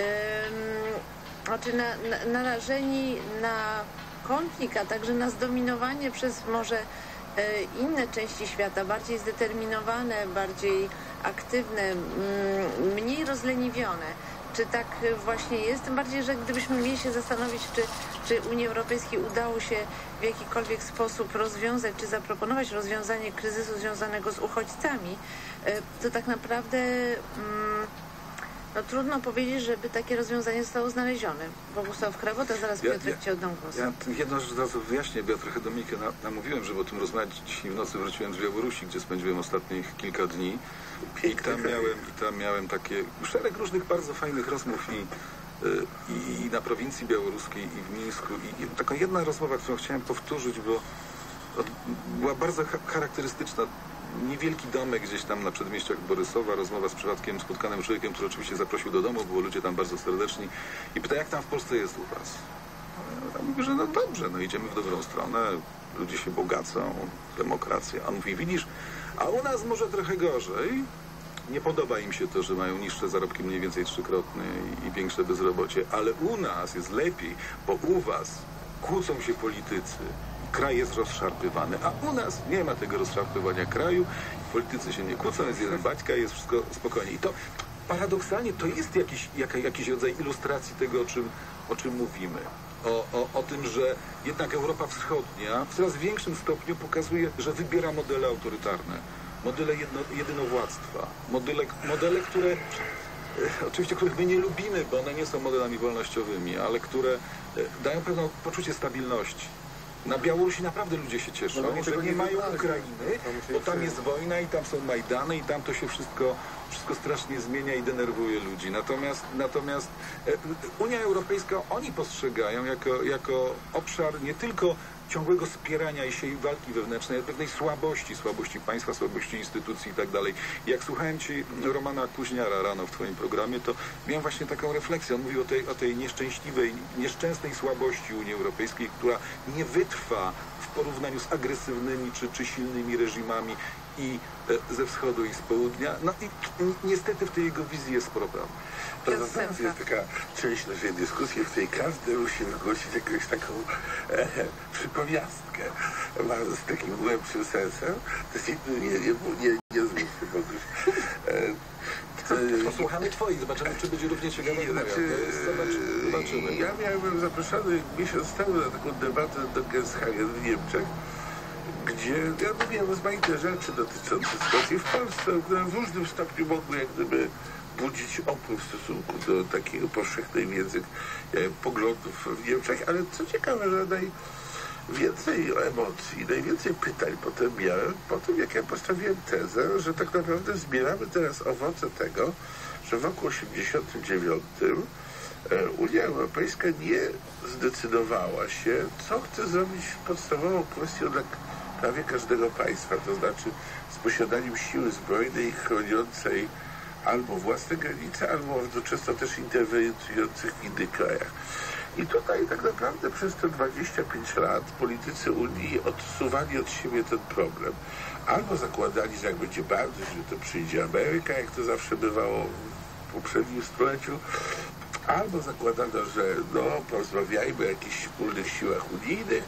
narażeni na konflikt, a także na zdominowanie przez może inne części świata, bardziej zdeterminowane, bardziej aktywne, mniej rozleniwione. Czy tak właśnie jest? Tym bardziej, że gdybyśmy mieli się zastanowić, czy Unii Europejskiej udało się w jakikolwiek sposób rozwiązać, czy zaproponować rozwiązanie kryzysu związanego z uchodźcami, to tak naprawdę no, trudno powiedzieć, żeby takie rozwiązanie zostało znalezione. Bogusław Krawota, zaraz Piotrek Ci oddam głos. Ja jedną rzecz zaraz wyjaśnię, bo ja trochę Dominikę namówiłem, żeby o tym rozmawiać. Dzisiaj w nocy wróciłem z Białorusi, gdzie spędziłem ostatnich kilka dni i tam miałem takie szereg różnych bardzo fajnych rozmów i na prowincji białoruskiej, i w Mińsku. I taka jedna rozmowa, którą chciałem powtórzyć, bo była bardzo charakterystyczna. Niewielki domek gdzieś tam na przedmieściach Borysowa, rozmowa z przypadkiem spotkanym człowiekiem, który oczywiście zaprosił do domu, było ludzie tam bardzo serdeczni i pyta, jak tam w Polsce jest u was? Ja mówię, że no dobrze, no idziemy w dobrą stronę, ludzie się bogacą, demokracja. A on mówi, widzisz, a u nas może trochę gorzej. Nie podoba im się to, że mają niższe zarobki, mniej więcej trzykrotne i większe bezrobocie, ale u nas jest lepiej, bo u was kłócą się politycy. Kraj jest rozszarpywany, a u nas nie ma tego rozszarpywania kraju, politycy się nie kłócą, jest jeden baćka, jest wszystko spokojnie. I to paradoksalnie to jest jakiś rodzaj ilustracji tego, o czym mówimy. O tym, że jednak Europa Wschodnia w coraz większym stopniu pokazuje, że wybiera modele autorytarne, modele jedynowładztwa, modele, które oczywiście których my nie lubimy, bo one nie są modelami wolnościowymi, ale które dają pewne poczucie stabilności. Na Białorusi naprawdę ludzie się cieszą, że nie mają Ukrainy, bo tam jest wojna i tam są Majdany i tam to się wszystko strasznie zmienia i denerwuje ludzi. Natomiast Unia Europejska oni postrzegają jako obszar nie tylko ciągłego spierania i sieci walki wewnętrznej, ale pewnej słabości państwa, słabości instytucji i tak dalej. Jak słuchałem Ci Romana Kuźniara rano w Twoim programie, to miałem właśnie taką refleksję. On mówił o tej nieszczęsnej słabości Unii Europejskiej, która nie wytrwa w porównaniu z agresywnymi czy silnymi reżimami i ze wschodu i z południa. No i niestety w tej jego wizji jest sporo prawdy. To jest taka część naszej dyskusji, w której każdy musi wygłosić jakąś taką przypowiastkę z takim głębszym sensem. To jest nie zmysł, Boguś. Posłuchamy Twoich, zobaczymy, czy będzie równie ciekawe. Zobaczymy. Ja miałem zaproszony miesiąc temu na taką debatę do Genshagen w Niemczech, gdzie ja mówiłem rozmaite rzeczy dotyczące sytuacji w Polsce, które w różnym stopniu mogły jak gdyby budzić opór w stosunku do takiego powszechnej wiedzy poglądów w Niemczech, ale co ciekawe, że najwięcej emocji, najwięcej pytań potem miałem, po tym jak ja postawiłem tezę, że tak naprawdę zbieramy teraz owoce tego, że w roku 1989 Unia Europejska nie zdecydowała się, co chce zrobić podstawową kwestią dla prawie każdego państwa, to znaczy z posiadaniem siły zbrojnej chroniącej albo własne granice, albo bardzo często też interweniujących w innych krajach. I tutaj tak naprawdę przez te 25 lat politycy Unii odsuwali od siebie ten problem. Albo zakładali, że jak będzie bardzo źle, to przyjdzie Ameryka, jak to zawsze bywało w poprzednim stuleciu, albo zakładano, że porozmawiajmy o jakichś wspólnych siłach unijnych,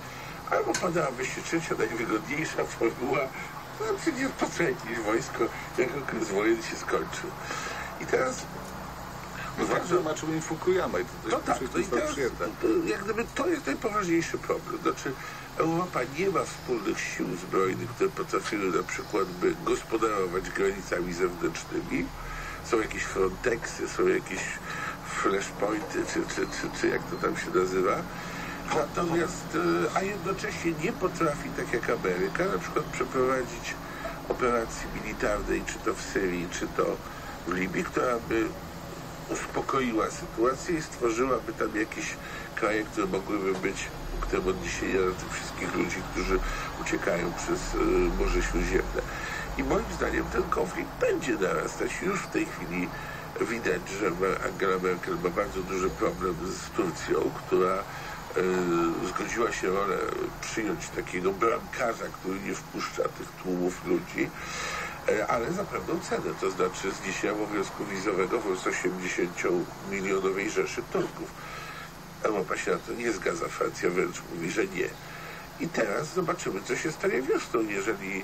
albo padałaby się trzecia, najwygodniejsza formuła, no przecież po co jakieś wojsko, jak okres wojenny się skończył. I teraz tak tłumaczył im Fukuyama i to tak, wszystko no i zostało teraz, przyjęte. jak gdyby to jest najpoważniejszy problem. Znaczy Europa nie ma wspólnych sił zbrojnych, które potrafiły na przykład by gospodarować granicami zewnętrznymi. Są jakieś Frontexy, są jakieś flashpointy, czy jak to tam się nazywa. Natomiast, a jednocześnie nie potrafi, tak jak Ameryka, na przykład przeprowadzić operacji militarnej, czy to w Syrii, czy to w Libii, która by uspokoiła sytuację i stworzyłaby tam jakieś kraje, które mogłyby być punktem odniesienia dla tych wszystkich ludzi, którzy uciekają przez Morze Śródziemne. I moim zdaniem ten konflikt będzie narastać. Już w tej chwili widać, że Angela Merkel ma bardzo duży problem z Turcją, która zgodziła się rolę przyjąć takiego bramkarza, który nie wpuszcza tych tłumów ludzi, ale za pewną cenę, to znaczy zniesienia obowiązku wizowego wobec 80-milionowej rzeszy Turków. Europa się na to nie zgadza, Francja wręcz mówi, że nie. I teraz zobaczymy, co się stanie wiosną, jeżeli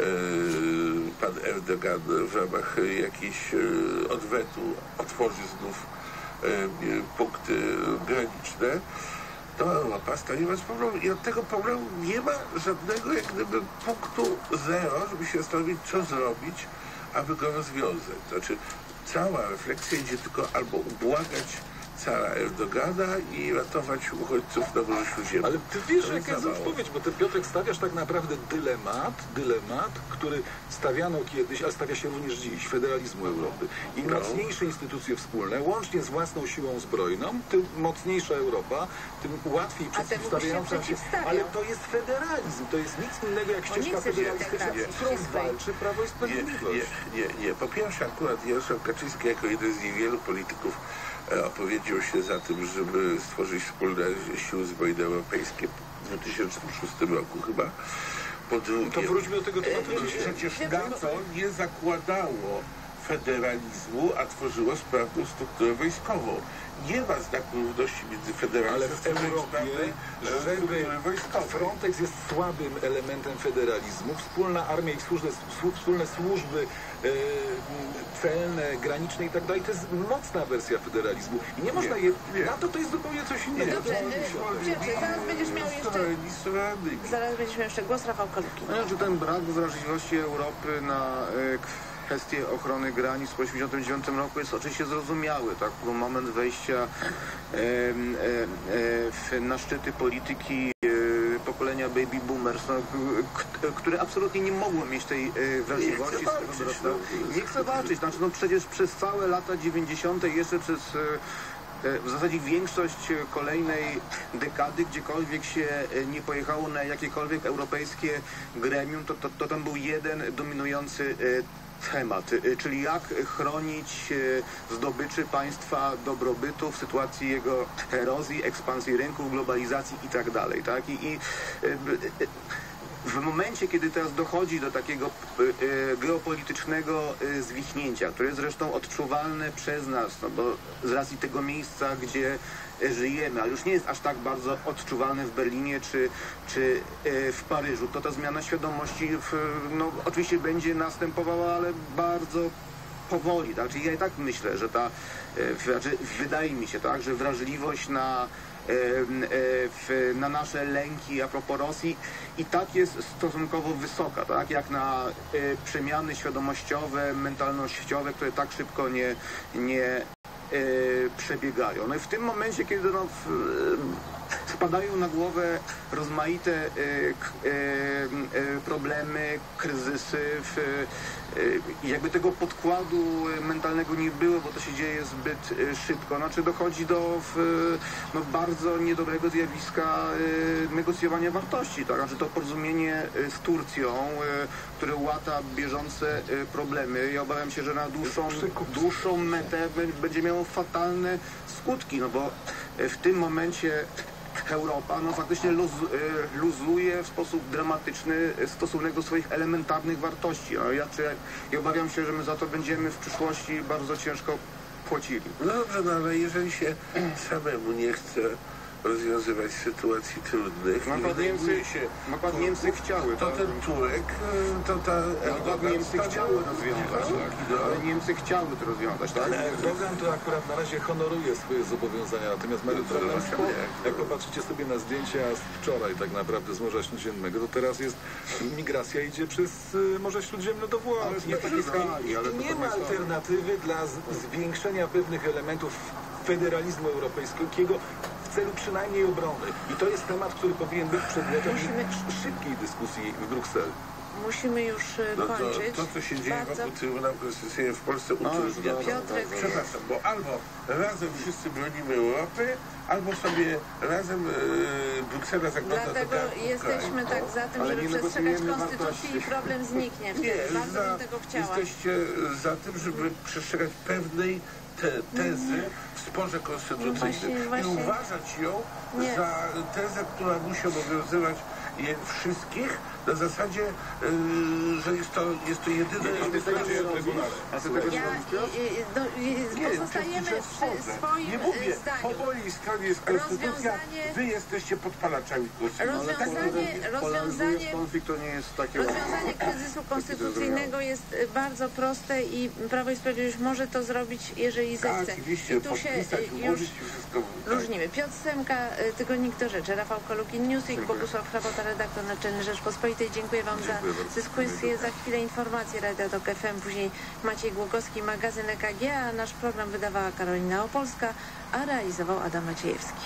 pan Erdogan w ramach jakiejś odwetu otworzy znów punkty graniczne, to Europa stanie bez problemu. I od tego problemu nie ma żadnego jak gdyby punktu zero, żeby się zastanowić, co zrobić, aby go rozwiązać. Znaczy, cała refleksja idzie tylko albo ubłagać cara Erdogana i ratować uchodźców na Morzu Śródziemnym. Ale ty wiesz, jaka jest odpowiedź, bo ty, Piotrek, stawiasz tak naprawdę dylemat, który stawiano kiedyś, ale stawia się również dziś, federalizmu Europy. Im mocniejsze instytucje wspólne, łącznie z własną siłą zbrojną, tym mocniejsza Europa, tym łatwiej przeciwstawiająca się. Ale to jest federalizm, to jest nic innego jak ścieżka federalistyczna, którą walczy Prawo i Sprawiedliwość. Nie. Po pierwsze, akurat Jarosław Kaczyński jako jeden z niewielu polityków opowiedział się za tym, żeby stworzyć wspólne siły zbrojne europejskie w 2006 roku chyba. Po drugie, to wróćmy do tego tematu. Przecież NATO nie zakładało federalizmu, a tworzyło sprawną strukturę wojskową. Nie ma znaku równości między federalizmem ale w Europie, żeby Frontex jest słabym elementem federalizmu, wspólna armia i wspólne służby celne, graniczne i tak dalej, to jest mocna wersja federalizmu. I nie można NATO to jest zupełnie coś innego. Dobrze, zaraz będziesz miał jeszcze głos, Rafał Kolewki. Że ten brak wrażliwości Europy na kwestie ochrony granic po 1989 roku jest oczywiście zrozumiały, tak? Bo moment wejścia na szczyty polityki pokolenia baby boomers, no, które absolutnie nie mogło mieć tej wrażliwości. Nie chce walczyć. Znaczy, no przecież przez całe lata 90. jeszcze przez w zasadzie większość kolejnej dekady, gdziekolwiek się nie pojechało na jakiekolwiek europejskie gremium, to tam był jeden dominujący temat, czyli jak chronić zdobyczy państwa dobrobytu w sytuacji jego erozji, ekspansji rynków, globalizacji i tak dalej, tak? I w momencie, kiedy teraz dochodzi do takiego geopolitycznego zwichnięcia, które jest zresztą odczuwalne przez nas, no bo z racji tego miejsca, gdzie żyjemy, ale już nie jest aż tak bardzo odczuwalne w Berlinie czy w Paryżu, to ta zmiana świadomości no, oczywiście będzie następowała, ale bardzo powoli. Tak? Czyli ja i tak myślę, że wydaje mi się, tak, że wrażliwość na nasze lęki a propos Rosji i tak jest stosunkowo wysoka, tak? Jak na przemiany świadomościowe, mentalnościowe, które tak szybko nie przebiegają. No i w tym momencie, kiedy spadają na głowę rozmaite problemy, kryzysy, jakby tego podkładu mentalnego nie było, bo to się dzieje zbyt szybko. Znaczy dochodzi do bardzo niedobrego zjawiska negocjowania wartości. Tak? Znaczy to porozumienie z Turcją, które łata bieżące problemy. Ja obawiam się, że na dłuższą metę będzie miało fatalne skutki, no bo w tym momencie Europa faktycznie luzuje w sposób dramatyczny stosunek do swoich elementarnych wartości. Ja obawiam się, że my za to będziemy w przyszłości bardzo ciężko płacili. No dobrze, no ale jeżeli się samemu nie chce rozwiązywać sytuacji trudnych. Niemcy chciały. To ten Turek, to ta Erdogan Niemcy chciały rozwiązać, ale Niemcy chciały to rozwiązać. Tak? Ale Erdogan to akurat na razie honoruje swoje zobowiązania, natomiast mamy problem, jak popatrzycie sobie na zdjęcia z wczoraj tak naprawdę z Morza Śródziemnego, to teraz jest migracja idzie przez Morze Śródziemne do Włoch. Nie ma alternatywy dla zwiększenia pewnych elementów federalizmu europejskiego w celu przynajmniej obrony. I to jest temat, który powinien być przedmiotem szybkiej dyskusji w Brukseli. Musimy już kończyć. To, co się dzieje wokół Trybunału Konstytucyjnego w Polsce utrudnia. Przepraszam, bo albo razem wszyscy bronimy Europy, albo sobie razem Bruksela zagląda do Dlatego jesteśmy tak za tym, żeby przestrzegać konstytucji i problem zniknie. Bardzo bym tego chciała. Jesteście za tym, żeby przestrzegać pewnej tezy w sporze konstytucyjnym i uważać ją za tezę, która musi obowiązywać je wszystkich na zasadzie, że jest to jedyne... Pozostajemy przy swoim zdaniu. Po mojej stronie jest konstytucja, wy jesteście podpalaczami konstytucji. Rozwiązanie kryzysu konstytucyjnego jest bardzo proste i Prawo i Sprawiedliwość może to zrobić, jeżeli zechce. I tu się już różnimy. Piotr Semka, Tygodnik do Rzeczy, Rafał Kolukin, Newsweek, Bogusław Hrabota, redaktor naczelny Rzeczpospolitej. Dziękuję wam za dyskusję. Za chwilę informacje Radio Tok FM, później Maciej Głogowski, magazyn EKG, a nasz program wydawała Karolina Opolska, a realizował Adam Maciejewski.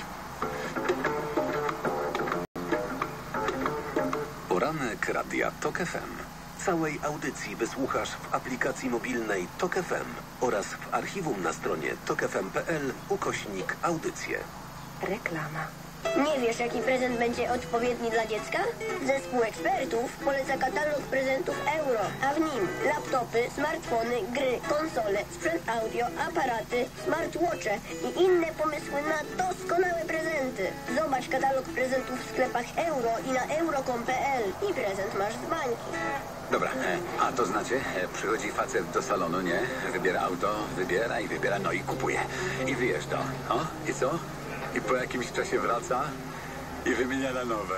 Poranek Radia Tok FM. Całej audycji wysłuchasz w aplikacji mobilnej Tok FM oraz w archiwum na stronie tokefm.pl/audycje. Reklama. Nie wiesz, jaki prezent będzie odpowiedni dla dziecka? Zespół ekspertów poleca katalog prezentów euro, a w nim laptopy, smartfony, gry, konsole, sprzęt audio, aparaty, smartwatche i inne pomysły na doskonałe prezenty. Zobacz katalog prezentów w sklepach euro i na euro.com.pl i prezent masz z bańki. Dobra, a to znacie, przychodzi facet do salonu, nie? Wybiera auto, wybiera, no i kupuje. I wyjeżdża. O, i co? I po jakimś czasie wraca i wymienia na nowe.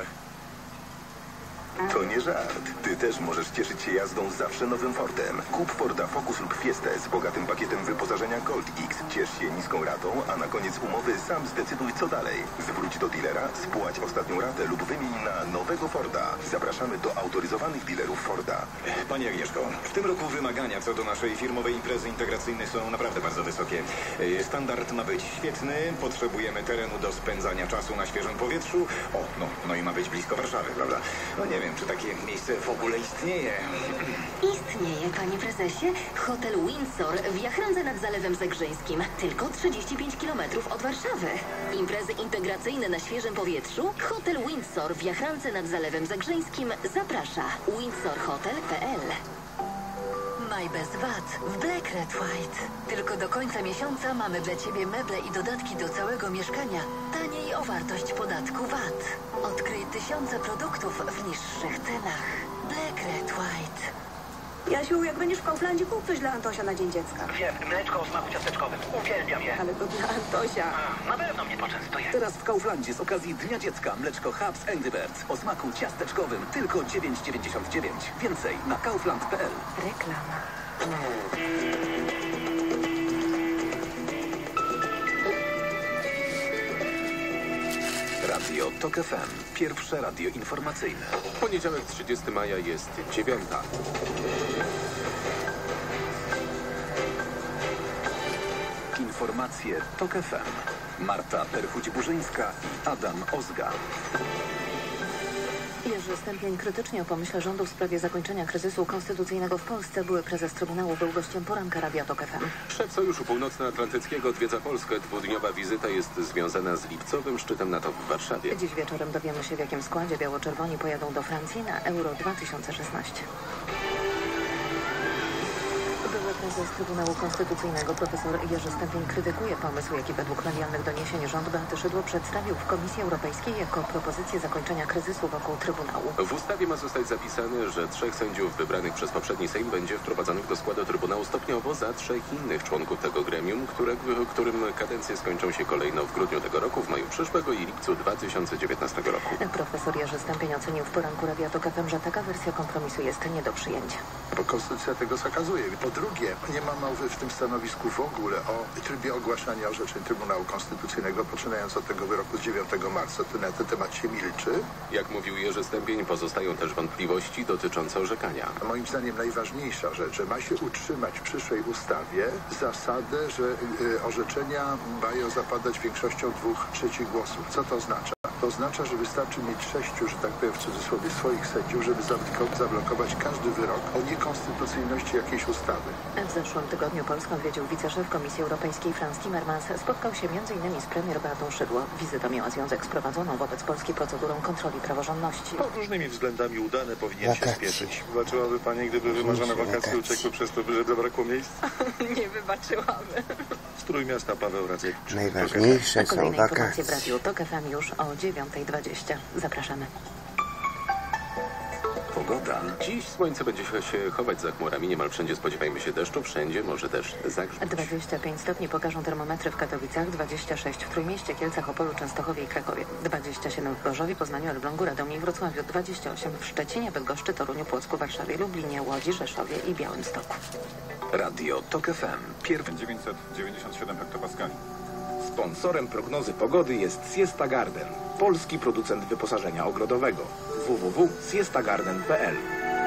To nie żart. Ty też możesz cieszyć się jazdą zawsze nowym Fordem. Kup Forda Focus lub Fiestę z bogatym pakietem wyposażenia Gold X. Ciesz się niską ratą, a na koniec umowy sam zdecyduj co dalej. Zwróć do dealera, spłać ostatnią ratę lub wymień na nowego Forda. Zapraszamy do autoryzowanych dealerów Forda. Pani Agnieszko, w tym roku wymagania co do naszej firmowej imprezy integracyjnej są naprawdę bardzo wysokie. Standard ma być świetny, potrzebujemy terenu do spędzania czasu na świeżym powietrzu. O, no i ma być blisko Warszawy, prawda? No nie wiem, czy takie miejsce w ogóle istnieje. Istnieje, panie prezesie. Hotel Windsor w Jachrandze nad Zalewem Zegrzyńskim. Tylko 35 km od Warszawy. Imprezy integracyjne na świeżym powietrzu? Hotel Windsor w Jachrandze nad Zalewem Zegrzyńskim zaprasza. windsorhotel.pl. Maj bez VAT w Black Red White. Tylko do końca miesiąca mamy dla ciebie meble i dodatki do całego mieszkania. Taniej o wartość podatku VAT. Odkryj tysiące produktów w niższych cenach. Black Red White. Jasiu, jak będziesz w Kauflandzie, kup coś dla Antosia na Dzień Dziecka. Wiem, mleczko o smaku ciasteczkowym. Uwielbiam je. Ale to dla Antosia. Na pewno mnie poczęstuje. Teraz w Kauflandzie z okazji Dnia Dziecka mleczko Hubs Angry Birds o smaku ciasteczkowym tylko 9,99. Więcej na kaufland.pl. Reklama. Radio Tok FM. Pierwsze radio informacyjne. Poniedziałek 30 maja jest 9. Informacje Tok FM. Marta Perchuć-Burzyńska i Adam Ozga. Jerzy Stępień krytycznie o pomyśle rządu w sprawie zakończenia kryzysu konstytucyjnego w Polsce. Były prezes Trybunału był gościem poranka Radia Tok FM. Szef Sojuszu Północnoatlantyckiego odwiedza Polskę. Dwudniowa wizyta jest związana z lipcowym szczytem NATO w Warszawie. Dziś wieczorem dowiemy się, w jakim składzie biało-czerwoni pojadą do Francji na Euro 2016. Były prezes Trybunału Konstytucyjnego profesor Jerzy Stępień krytykuje pomysł, jaki według medialnych doniesień rząd Beaty Szydło przedstawił w Komisji Europejskiej jako propozycję zakończenia kryzysu wokół Trybunału. W ustawie ma zostać zapisane, że 3 sędziów wybranych przez poprzedni Sejm będzie wprowadzonych do składu Trybunału stopniowo za 3 innych członków tego gremium, którym kadencje skończą się kolejno w grudniu tego roku, w maju przyszłego i lipcu 2019 roku. Profesor Jerzy Stępień ocenił w poranku Radia Tok FM, że taka wersja kompromisu jest nie do przyjęcia. Bo konstytucja tego zakazuje. Po drugie, nie ma mowy w tym stanowisku w ogóle o trybie ogłaszania orzeczeń Trybunału Konstytucyjnego, poczynając od tego wyroku z 9 marca. To na ten temat się milczy. Jak mówił Jerzy Stępień, pozostają też wątpliwości dotyczące orzekania. Moim zdaniem najważniejsza rzecz, że ma się utrzymać w przyszłej ustawie zasadę, że orzeczenia mają zapadać większością 2/3 głosów. Co to oznacza? To oznacza, że wystarczy mieć 6, że tak powiem w cudzysłowie, swoich sędziów, żeby zablokować każdy wyrok o niekonstytucyjności jakiejś ustawy. W zeszłym tygodniu Polskę odwiedził wiceszef Komisji Europejskiej Frans Timmermans. Spotkał się m.in. z premier Beatą Szydło. Wizyta miała związek z prowadzoną wobec Polski procedurą kontroli praworządności. Pod różnymi względami udane, powinien się spieszyć. Wybaczyłaby Pani, gdyby wymarzone wakacje uciekły przez to, że zabrakło miejsc? Nie wybaczyłabym. Z Trójmiasta Paweł Radziewicz. Najważniejsze są Kolejne informacje w wakacje. Radiu Tok FM już o 9:20. Zapraszamy. Pogoda. Dziś słońce będzie się chować za chmurami. Niemal wszędzie spodziewajmy się deszczu. Wszędzie może też zagrzać. 25 stopni pokażą termometry w Katowicach, 26 w Trójmieście, Kielcach, Opolu, Częstochowie i Krakowie, 27 w Gorzowie, Poznaniu, Elblągu, Radomiu i Wrocławiu, 28 w Szczecinie, Bydgoszczy, Toruniu, Płocku, Warszawie, Lublinie, Łodzi, Rzeszowie i Białymstoku. Radio Tok FM. 997 hektopaskali. Sponsorem prognozy pogody jest Siesta Garden, polski producent wyposażenia ogrodowego. www.siestagarden.pl.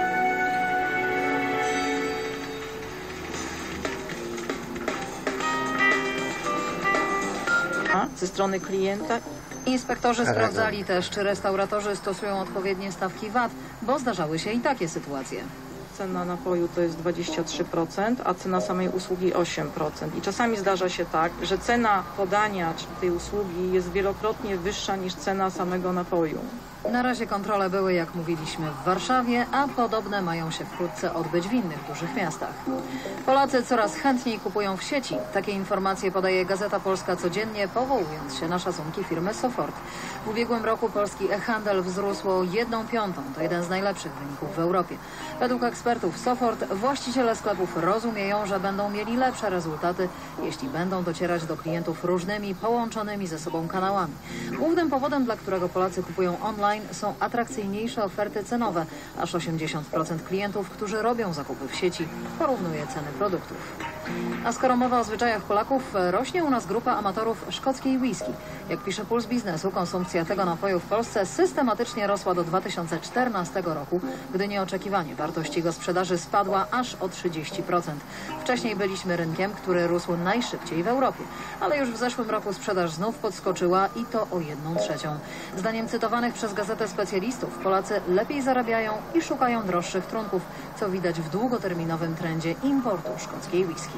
Ze strony klienta. Inspektorzy sprawdzali też, czy restauratorzy stosują odpowiednie stawki VAT, bo zdarzały się i takie sytuacje. Cena napoju to jest 23%, a cena samej usługi 8%. I czasami zdarza się tak, że cena podania tej usługi jest wielokrotnie wyższa niż cena samego napoju. Na razie kontrole były, jak mówiliśmy, w Warszawie, a podobne mają się wkrótce odbyć w innych dużych miastach. Polacy coraz chętniej kupują w sieci. Takie informacje podaje Gazeta Polska codziennie, powołując się na szacunki firmy Sofort. W ubiegłym roku polski e-handel wzrósł o 1/5. To jeden z najlepszych wyników w Europie. Według ekspertów Sofort właściciele sklepów rozumieją, że będą mieli lepsze rezultaty, jeśli będą docierać do klientów różnymi, połączonymi ze sobą kanałami. Głównym powodem, dla którego Polacy kupują online, są atrakcyjniejsze oferty cenowe. Aż 80% klientów, którzy robią zakupy w sieci, porównuje ceny produktów. A skoro mowa o zwyczajach Polaków, rośnie u nas grupa amatorów szkockiej whisky. Jak pisze Puls Biznesu, konsumpcja tego napoju w Polsce systematycznie rosła do 2014 roku, gdy nieoczekiwanie wartość jego sprzedaży spadła aż o 30%. Wcześniej byliśmy rynkiem, który rósł najszybciej w Europie, ale już w zeszłym roku sprzedaż znów podskoczyła i to o 1/3. Zdaniem cytowanych przez gazetę specjalistów, Polacy lepiej zarabiają i szukają droższych trunków, co widać w długoterminowym trendzie importu szkockiej whisky.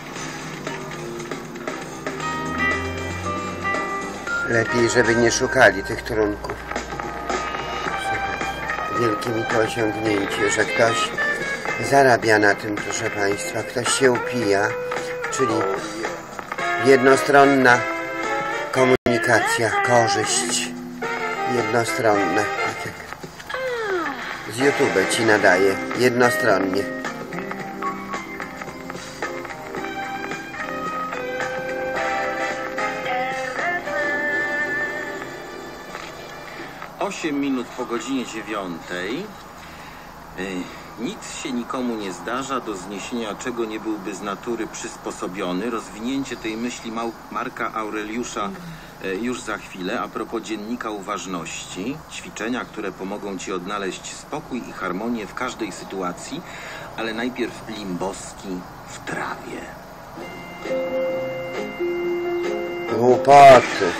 Lepiej, żeby nie szukali tych trunków. Wielkie mi to osiągnięcie, że ktoś zarabia na tym, proszę Państwa. Ktoś się upija, czyli jednostronna komunikacja, korzyść. Jednostronna, tak jak z YouTube ci nadaje, jednostronnie. Osiem minut po godzinie 9. Nic się nikomu nie zdarza, do zniesienia czego nie byłby z natury przysposobiony. Rozwinięcie tej myśli Marka Aureliusza już za chwilę. A propos dziennika uważności, ćwiczenia, które pomogą Ci odnaleźć spokój i harmonię w każdej sytuacji, ale najpierw Limboski w trawie. Głupoty.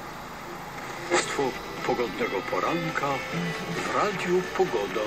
Pogodnego poranka w Radiu Pogoda.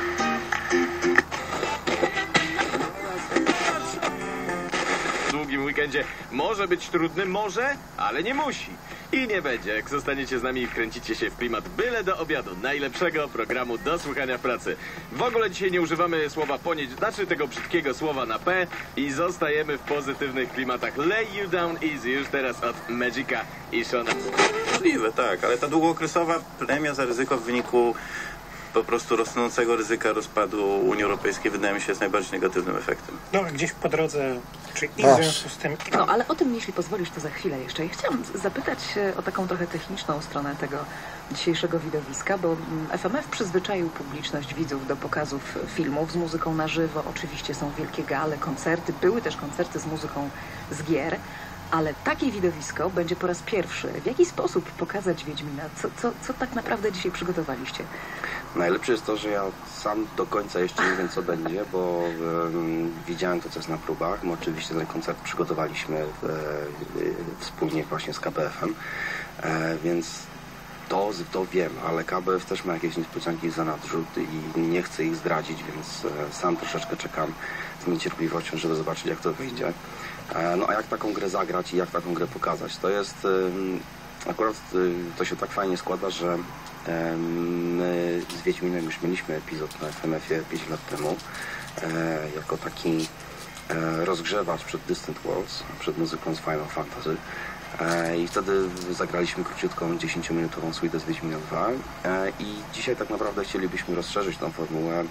Długim weekendem weekendzie może być trudny, może, ale nie musi. I nie będzie, jak zostaniecie z nami i wkręcicie się w klimat byle do obiadu, najlepszego programu do słuchania w pracy. W ogóle dzisiaj nie używamy słowa znaczy tego brzydkiego słowa na P i zostajemy w pozytywnych klimatach. Lay You Down Easy już teraz od Magica i Shona. Możliwe, tak, ale ta długookresowa premia za ryzyko w wyniku po prostu rosnącego ryzyka rozpadu Unii Europejskiej wydaje mi się jest najbardziej negatywnym efektem. No, gdzieś po drodze, czy i w związku z tym... No, ale o tym, jeśli pozwolisz, to za chwilę jeszcze. Ja chciałam zapytać o taką trochę techniczną stronę tego dzisiejszego widowiska, bo FMF przyzwyczaił publiczność, widzów do pokazów filmów z muzyką na żywo. Oczywiście są wielkie gale, koncerty. Były też koncerty z muzyką z gier. Ale takie widowisko będzie po raz pierwszy. W jaki sposób pokazać Wiedźmina? Co tak naprawdę dzisiaj przygotowaliście? Najlepsze jest to, że ja sam do końca jeszcze nie wiem, co będzie, bo widziałem to, co jest na próbach. My oczywiście ten koncert przygotowaliśmy wspólnie właśnie z KBF-em, więc to wiem, ale KBF też ma jakieś niespodzianki za nadrzut i nie chcę ich zdradzić, więc sam troszeczkę czekam z niecierpliwością, żeby zobaczyć, jak to wyjdzie. No a jak taką grę zagrać i jak taką grę pokazać? To jest, akurat to się tak fajnie składa, że my z Wiedźminem już mieliśmy epizod na FMF-ie 5 lat temu, jako taki rozgrzewacz przed Distant Worlds, przed muzyką z Final Fantasy. I wtedy zagraliśmy króciutką 10-minutową suitę z Wiedźmina 2 i dzisiaj tak naprawdę chcielibyśmy rozszerzyć tą formułę.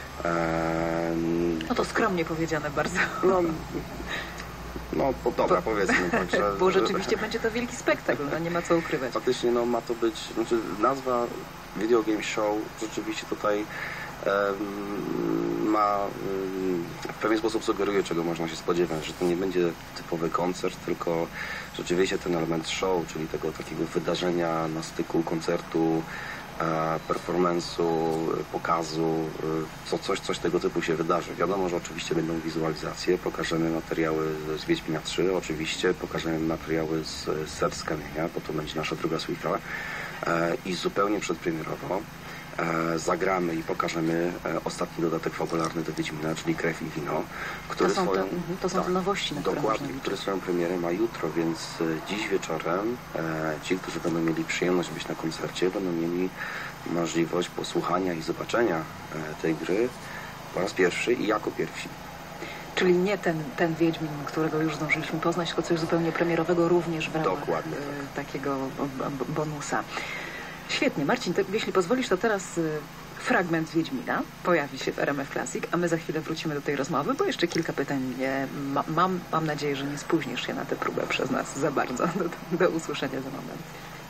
No to skromnie powiedziane bardzo. No dobra, powiedzmy tak, że... Bo rzeczywiście będzie to wielki spektakl, no nie ma co ukrywać. Faktycznie no ma to być, znaczy nazwa Video Game Show rzeczywiście tutaj w pewien sposób sugeruje, czego można się spodziewać, że to nie będzie typowy koncert, tylko rzeczywiście ten element show, czyli tego takiego wydarzenia na styku koncertu, performance'u, pokazu, coś tego typu się wydarzy. Wiadomo, że oczywiście będą wizualizacje, pokażemy materiały z Wiedźmina 3, oczywiście pokażemy materiały z Serc z Kamienia, bo to będzie nasza druga suita i zupełnie przedpremierowo zagramy i pokażemy ostatni dodatek fabularny do Wiedźmina, czyli Krew i Wino, który to są te nowości, na dokładnie, który swoją premierę ma jutro, więc dziś wieczorem ci, którzy będą mieli przyjemność być na koncercie, będą mieli możliwość posłuchania i zobaczenia tej gry po raz pierwszy i jako pierwsi. Czyli nie ten Wiedźmin, którego już zdążyliśmy poznać, tylko coś zupełnie premierowego również w ramach takiego bonusa. Świetnie. Marcin, to, jeśli pozwolisz, to teraz fragment Wiedźmina pojawi się w RMF Classic, a my za chwilę wrócimy do tej rozmowy, bo jeszcze kilka pytań mam nadzieję, że nie spóźnisz się na tę próbę przez nas za bardzo. Do usłyszenia za moment.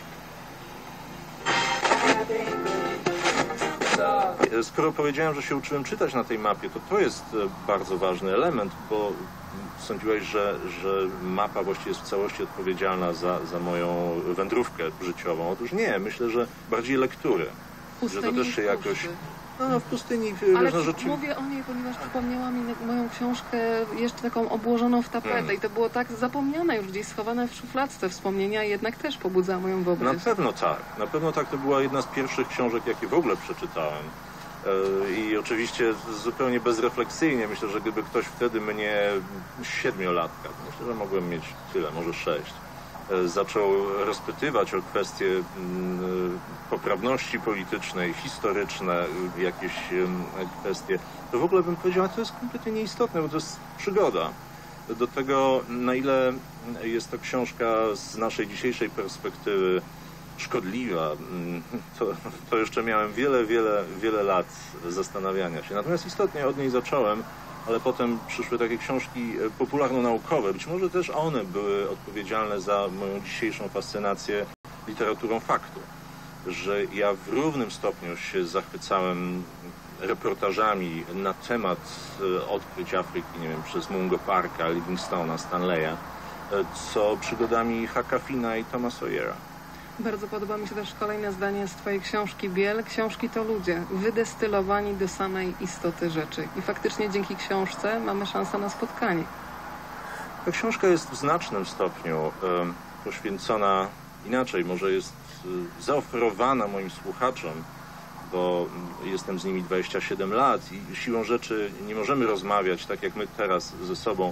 Skoro powiedziałem, że się uczyłem czytać na tej mapie, to jest bardzo ważny element, bo sądziłeś, że mapa właściwie jest w całości odpowiedzialna za moją wędrówkę życiową. Otóż nie, myślę, że bardziej lektury. Że to też się jakoś... No, w pustyni różne rzeczy... Mówię o niej, ponieważ przypomniała mi moją książkę jeszcze taką obłożoną w tapetę i to było tak zapomniane już gdzieś schowane w szufladce wspomnienia, jednak też pobudza moją wyobraźnię. Na pewno tak. To była jedna z pierwszych książek, jakie w ogóle przeczytałem. I oczywiście zupełnie bezrefleksyjnie, myślę, że gdyby ktoś wtedy mnie 7-latka, myślę, że mogłem mieć tyle, może 6, zaczął rozpytywać o kwestie poprawności politycznej, historyczne, jakieś kwestie, to w ogóle bym powiedział, że to jest kompletnie nieistotne, bo to jest przygoda. Do tego, na ile jest to książka z naszej dzisiejszej perspektywy szkodliwa, to jeszcze miałem wiele lat zastanawiania się. Natomiast istotnie od niej zacząłem, ale potem przyszły takie książki popularno-naukowe. Być może też one były odpowiedzialne za moją dzisiejszą fascynację literaturą faktu. Że ja w równym stopniu się zachwycałem reportażami na temat odkryć Afryki, nie wiem, przez Mungo Parka, Livingstona, Stanleya, co przygodami Hucka Finna i Toma Sawyera. Bardzo podoba mi się też kolejne zdanie z twojej książki Biel. Książki to ludzie, wydestylowani do samej istoty rzeczy. I faktycznie dzięki książce mamy szansę na spotkanie. Ta książka jest w znacznym stopniu poświęcona inaczej, może jest zaoferowana moim słuchaczom, bo jestem z nimi 27 lat i siłą rzeczy nie możemy rozmawiać tak jak my teraz ze sobą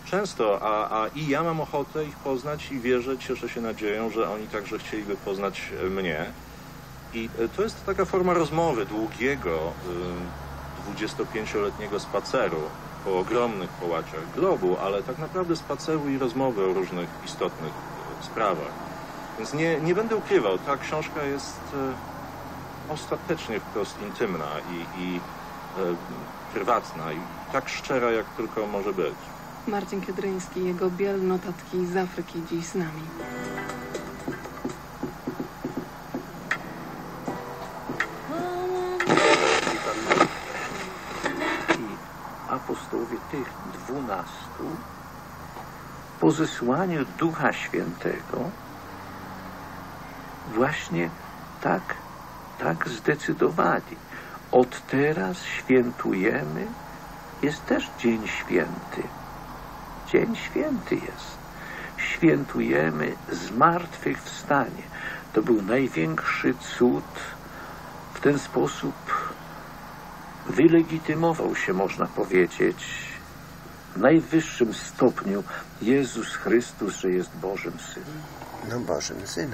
Często, i ja mam ochotę ich poznać i wierzę, cieszę się nadzieją, że oni także chcieliby poznać mnie. I to jest taka forma rozmowy, długiego, 25-letniego spaceru po ogromnych połaciach globu, ale tak naprawdę spaceru i rozmowy o różnych istotnych sprawach. Więc nie będę ukrywał, ta książka jest ostatecznie wprost intymna i prywatna i tak szczera, jak tylko może być. Marcin Kiedryński, jego Biel, notatki z Afryki, dziś z nami. Apostołowie tych 12 po zesłaniu Ducha Świętego właśnie tak zdecydowali. Od teraz świętujemy, jest też Dzień Święty. Dzień Święty jest. Świętujemy zmartwychwstanie. To był największy cud. W ten sposób wylegitymował się, można powiedzieć, w najwyższym stopniu Jezus Chrystus, że jest Bożym Synem. No Bożym Synem.